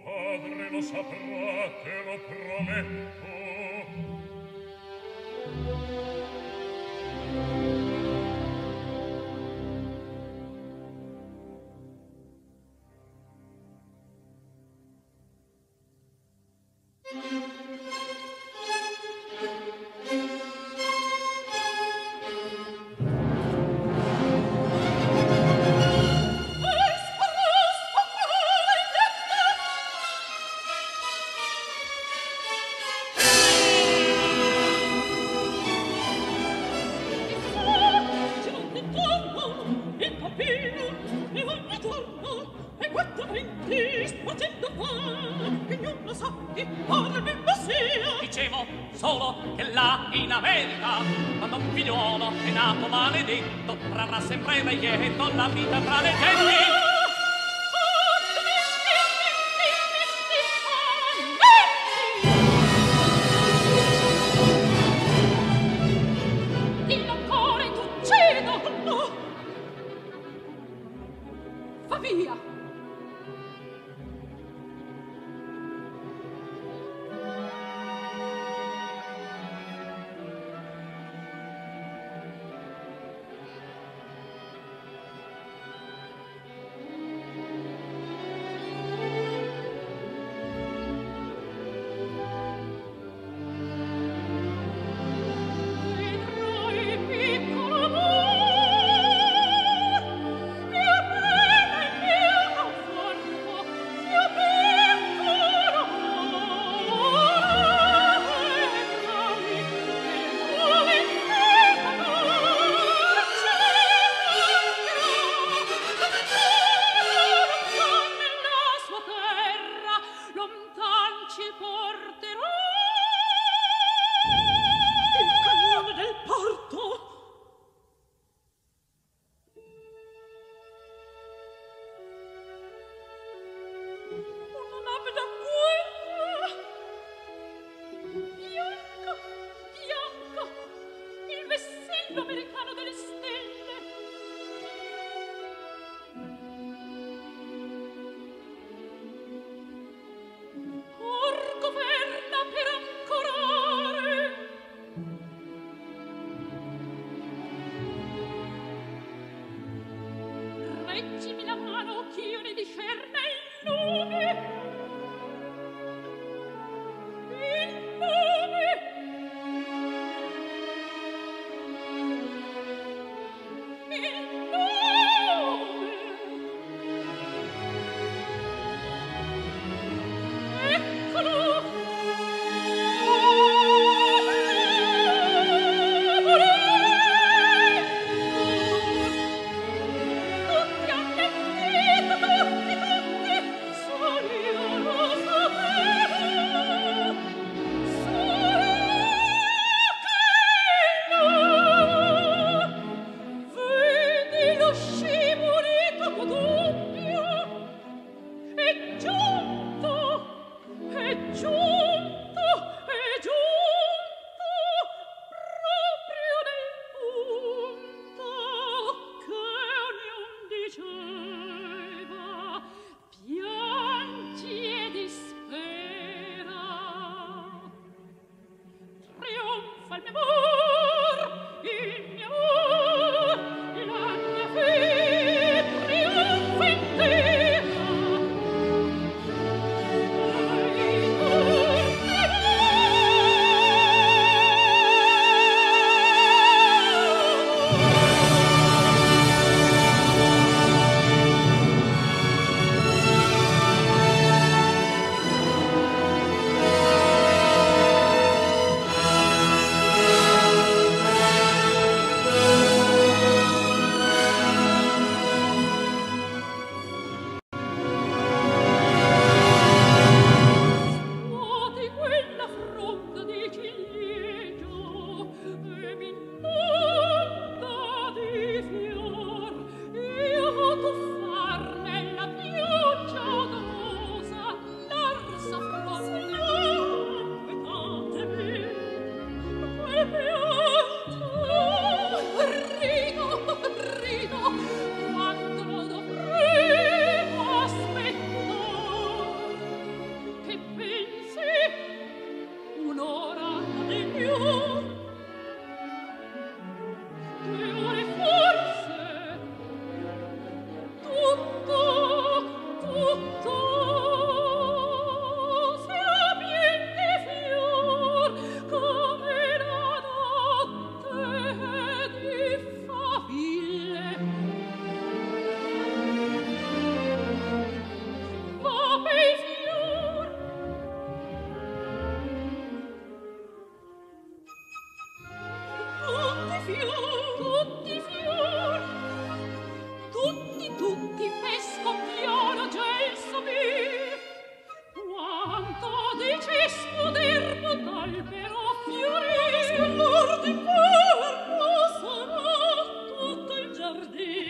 padre lo saprà, te lo prometto. Dicevo solo che là in America, quando un figliuolo è nato maledetto, trarrà sempre lieto la vita tra le genti. Dillo ancora e t'uccido! No! Va via! Americano delle stelle. Or governa per ancorare. Reggimi la mano ch'io ne discerna il nome. Il nome. Vede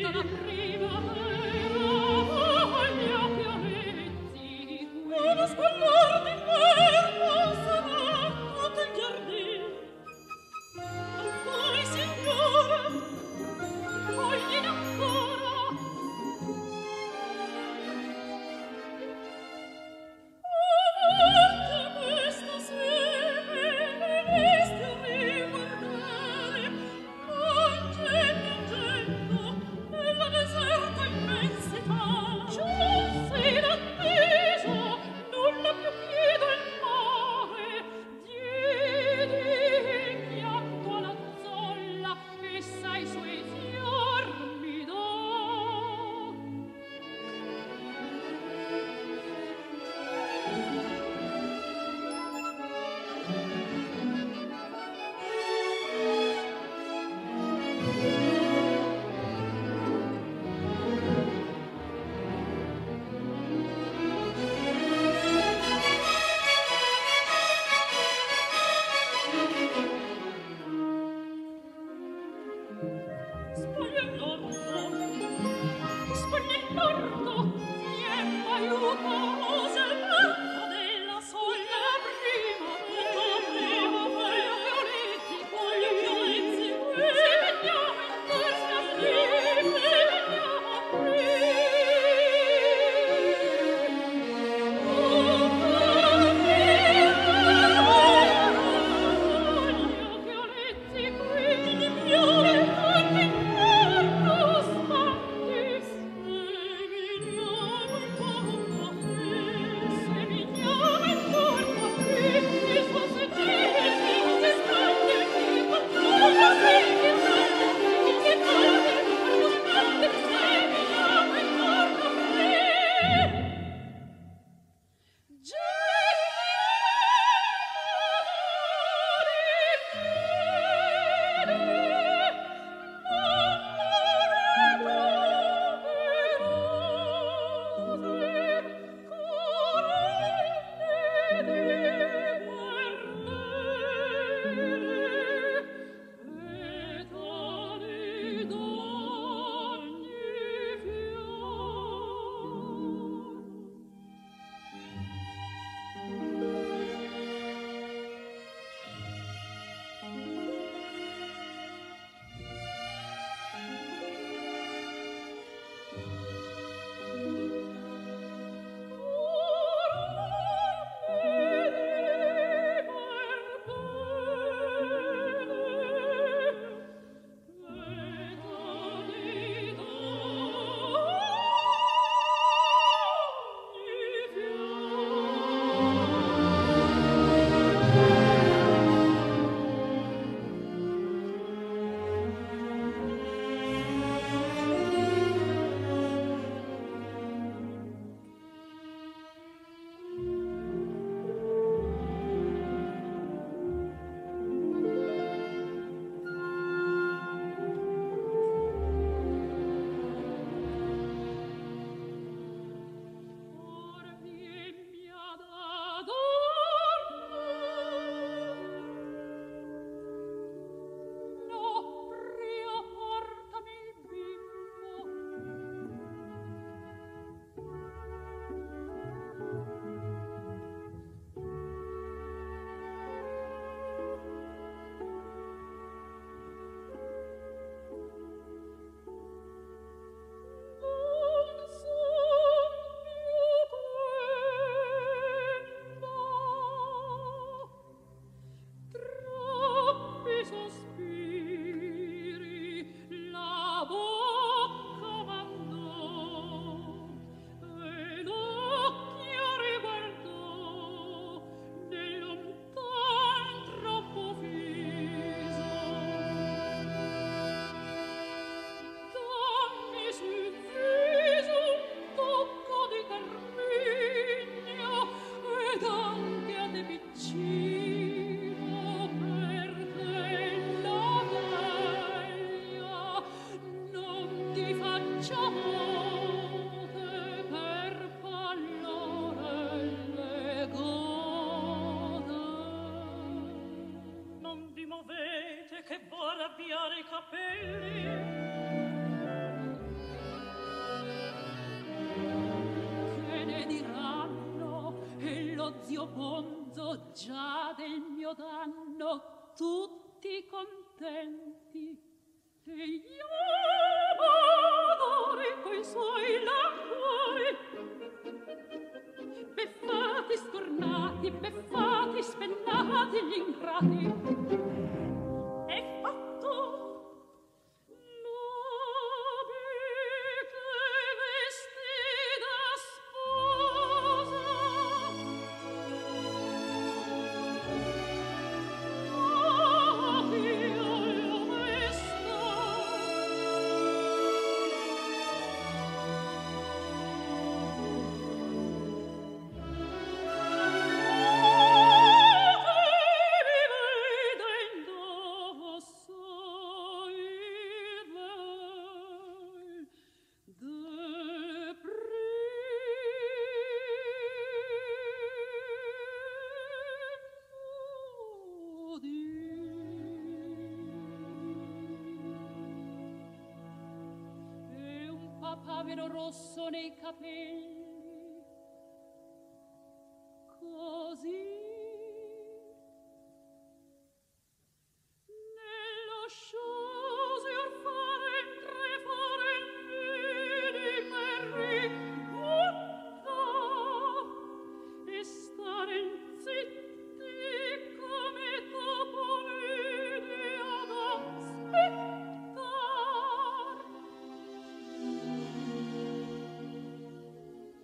Thank you. bonzo già del mio danno tutti contenti e io adore coi suoi languori beffati scornati beffati spennati gli ingrati è fatto rosso nei capelli così nello sciose orfare tre forellini merri butta e stare zitti come topolini ad aspettar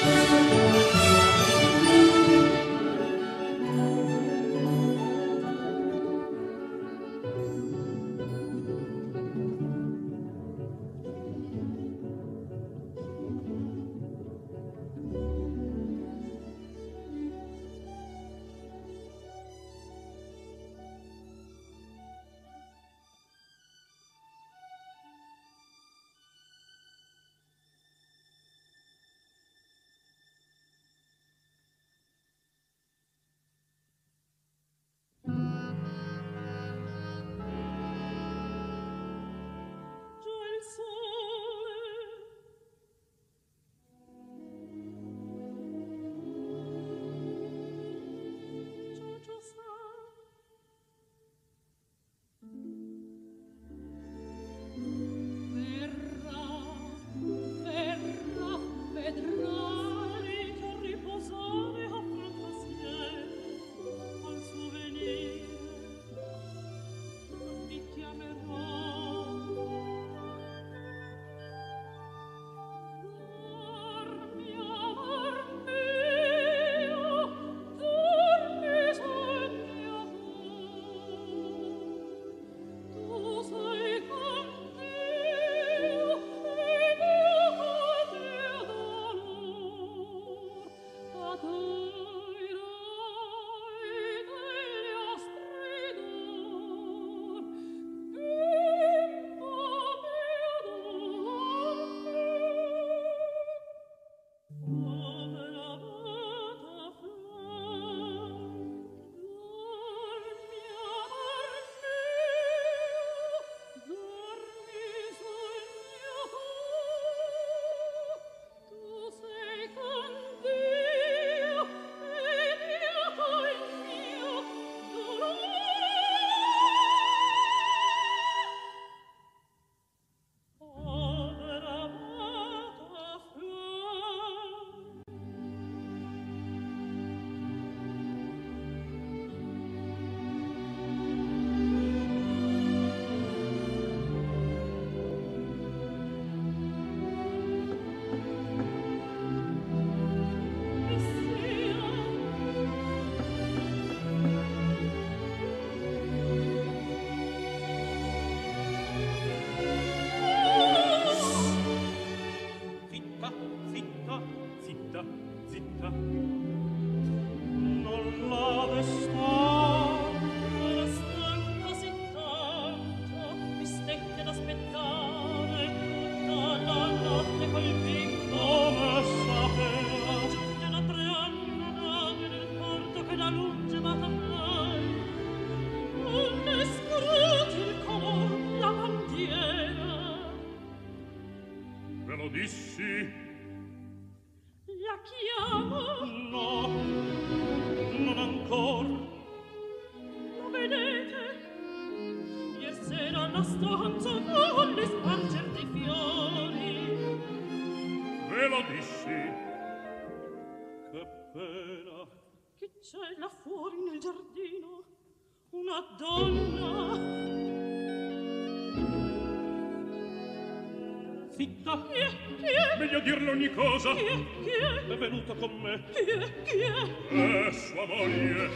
Zitta! Chi è? Chi è? Meglio dirle ogni cosa! Chi è? Chi è? È venuta con me! Chi è? Chi è? È sua moglie!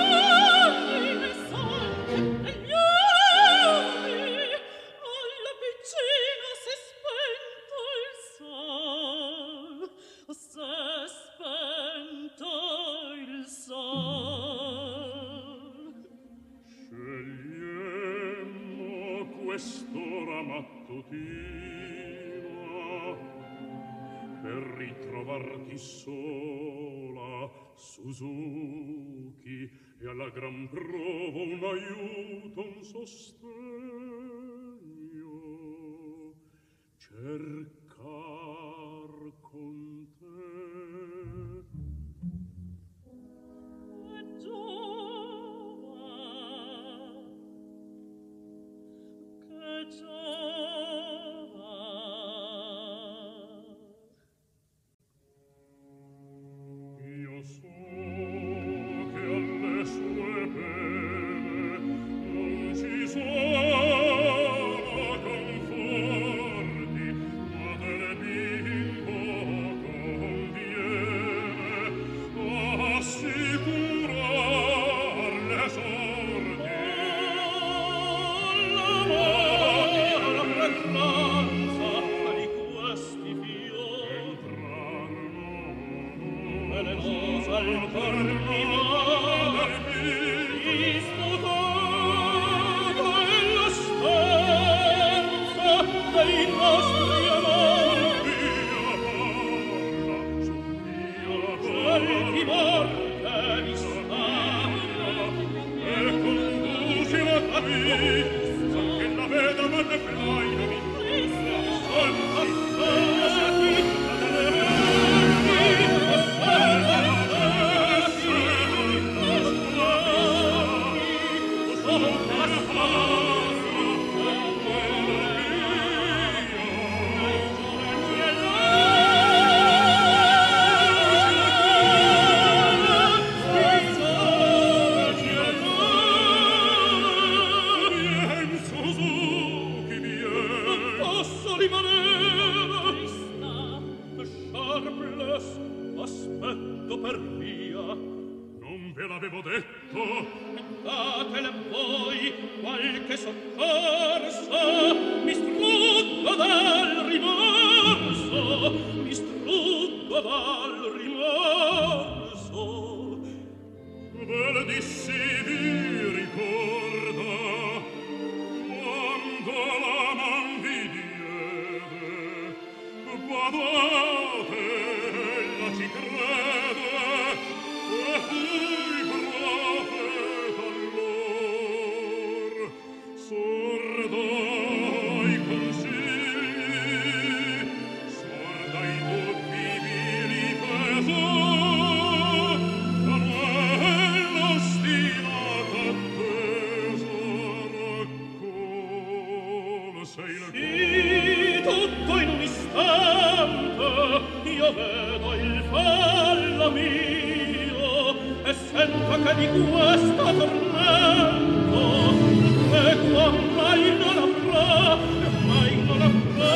Anni ne sangue degli anni! Alla piccina si è spento il sal! Si è spento il sal! Scegliemmo quest'ora mattutina per ritrovarti sola, Suzuki, e alla gran prova un aiuto, un sostegno, cercar con te. E giova, che giova, io so che alle sue pene non ci sono conforti, ma del bimbo velenosa al cor mi muove, disputata è la stanza dei nostri amori. Già il timor che mi sta e conducila a me, che la vedova ne flaina mi sol passati per via. Non ve l'avevo detto. Datele voi qualche soccorso, mi struggo dal rimorso, mi struggo dal rimorso. Ve le dissi vi ricorda quando la man vi diede, badate, ella ci crede. E fui profeta allor, sordo ai consigli, sorda ai tutti vili pesò, da quello stimata attesa raccolse il cuore. Sì, tutto in un istante io vedo il fallo mio, e sento che di questo tormento equo mai non avrà, mai non avrà.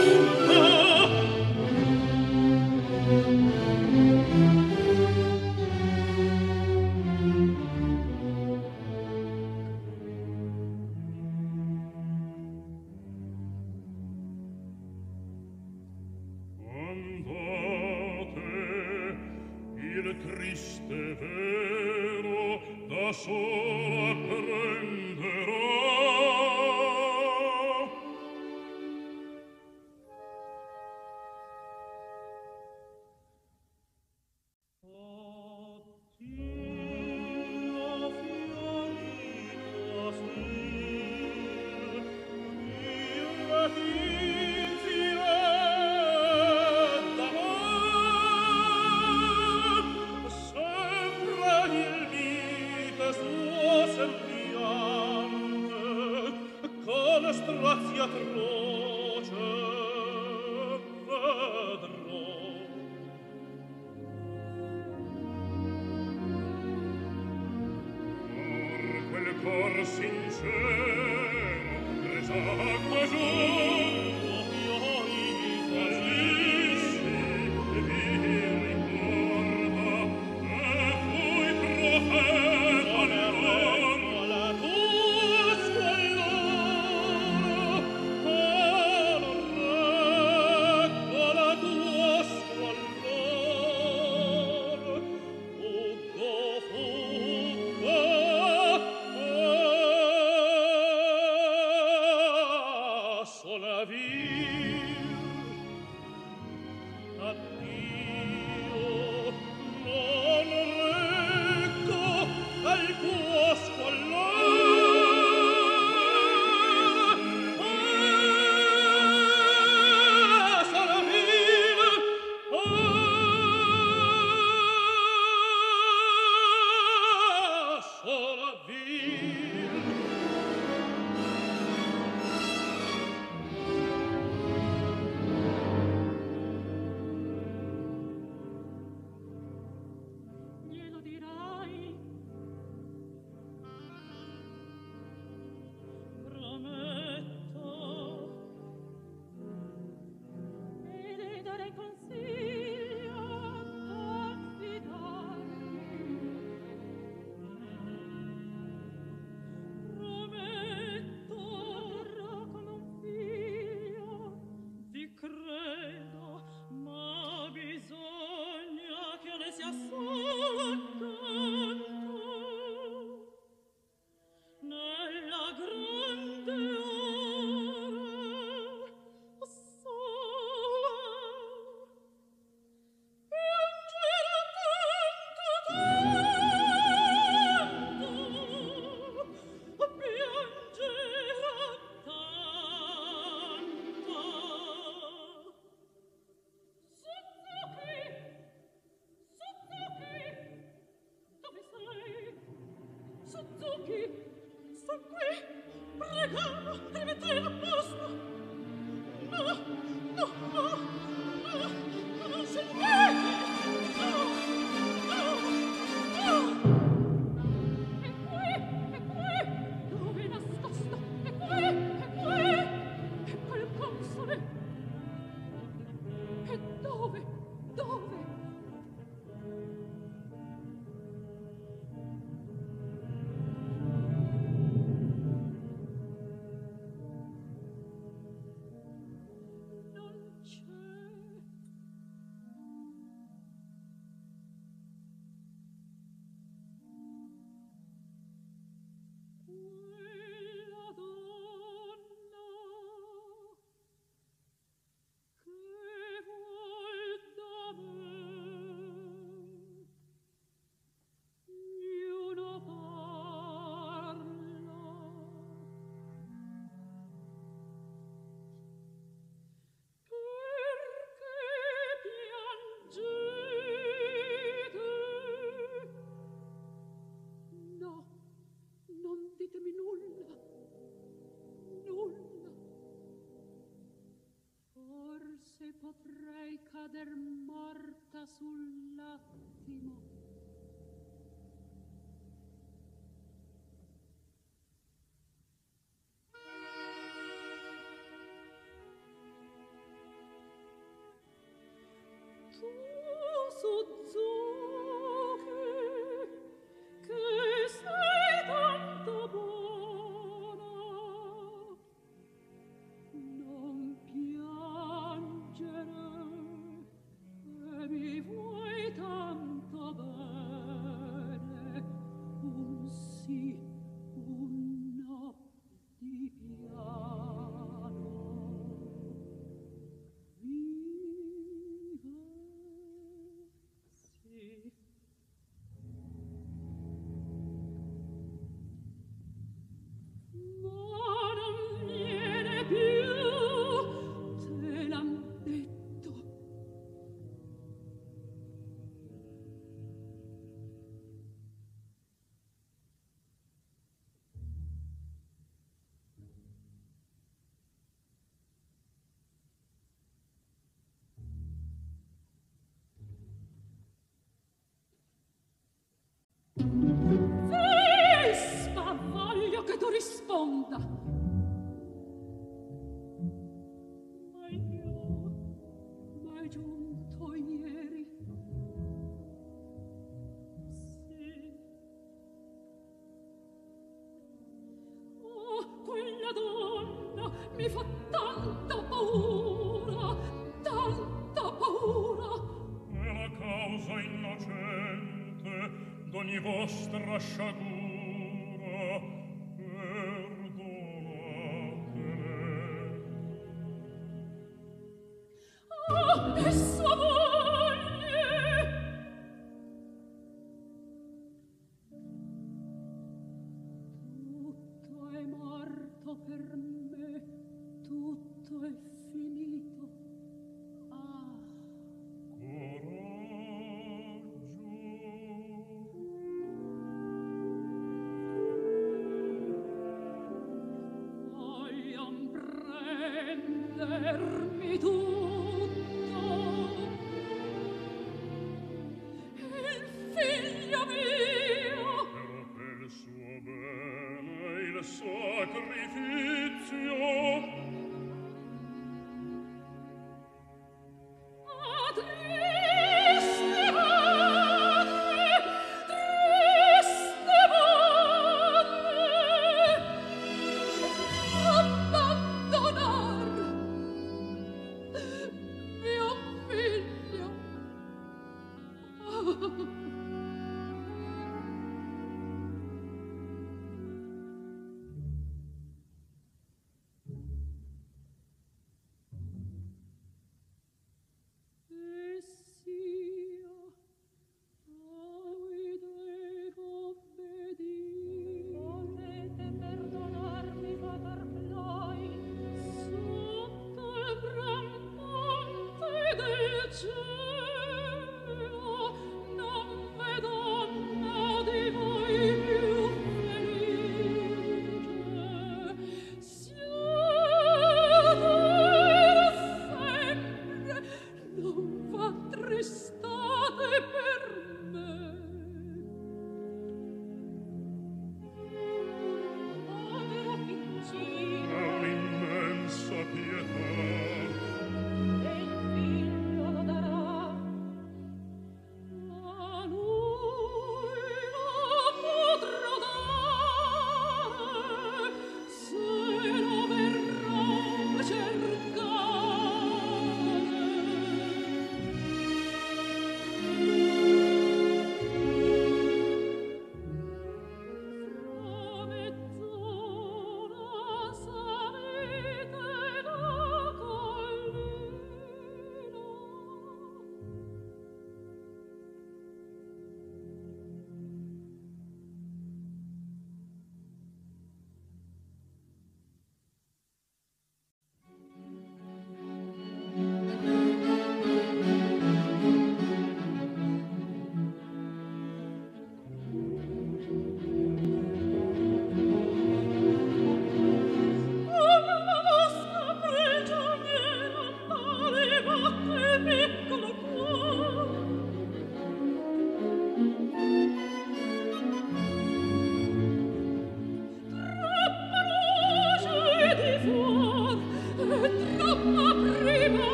Il triste vero da sola prenderò. Strazia atroce vedrò. Or quel cor sincero presa acqua giù, io impazzissi e vi ricorda, e fui profeta allora, la tua squallore. sia solo accanto nella grande ora sola piangere tanto tanto piangere tanto Suzuki Suzuki dove sei Suzuki sto qui pregavo rimettete a posto no no no no non scendete no no no è qui è qui dove è nascosto è qui è qui è quel console e dove dove non c'è quella donna che vuol da me io no parlo perché piangete no non ditemi nulla nulla forse potrei cader morta sull'attimo tu Suzuki che sei tanto buona non piangere e mi vuoi tanto bene un sì un no di piano viva sì ma non viene più te l'han detto Vespa, voglio che tu risponda. Mai più, mai giunto ieri. Sì. Oh, quella donna mi fa tanta paura, tanta paura. È la causa innocente d'ogni vostra sciagura, perdonatene. Ah, e sua moglie! Tutto è morto per me, tutto è finito. Ah, voglion prendermi tutto. Il figlio mio, Però per il suo bene il sacrificio ah, triste madre, triste madre, abbandonar mio figlio. Ah, Thank you.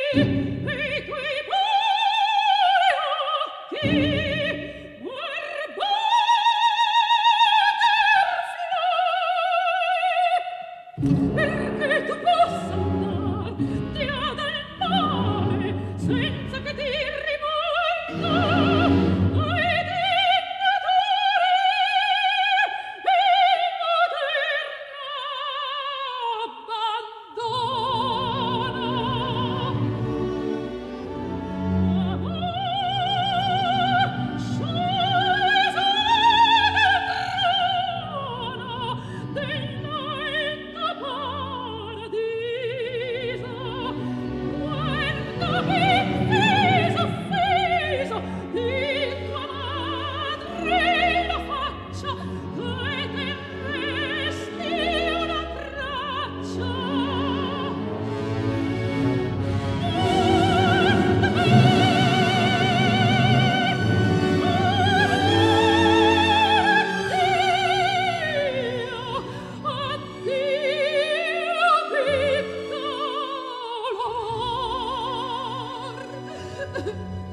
Victor!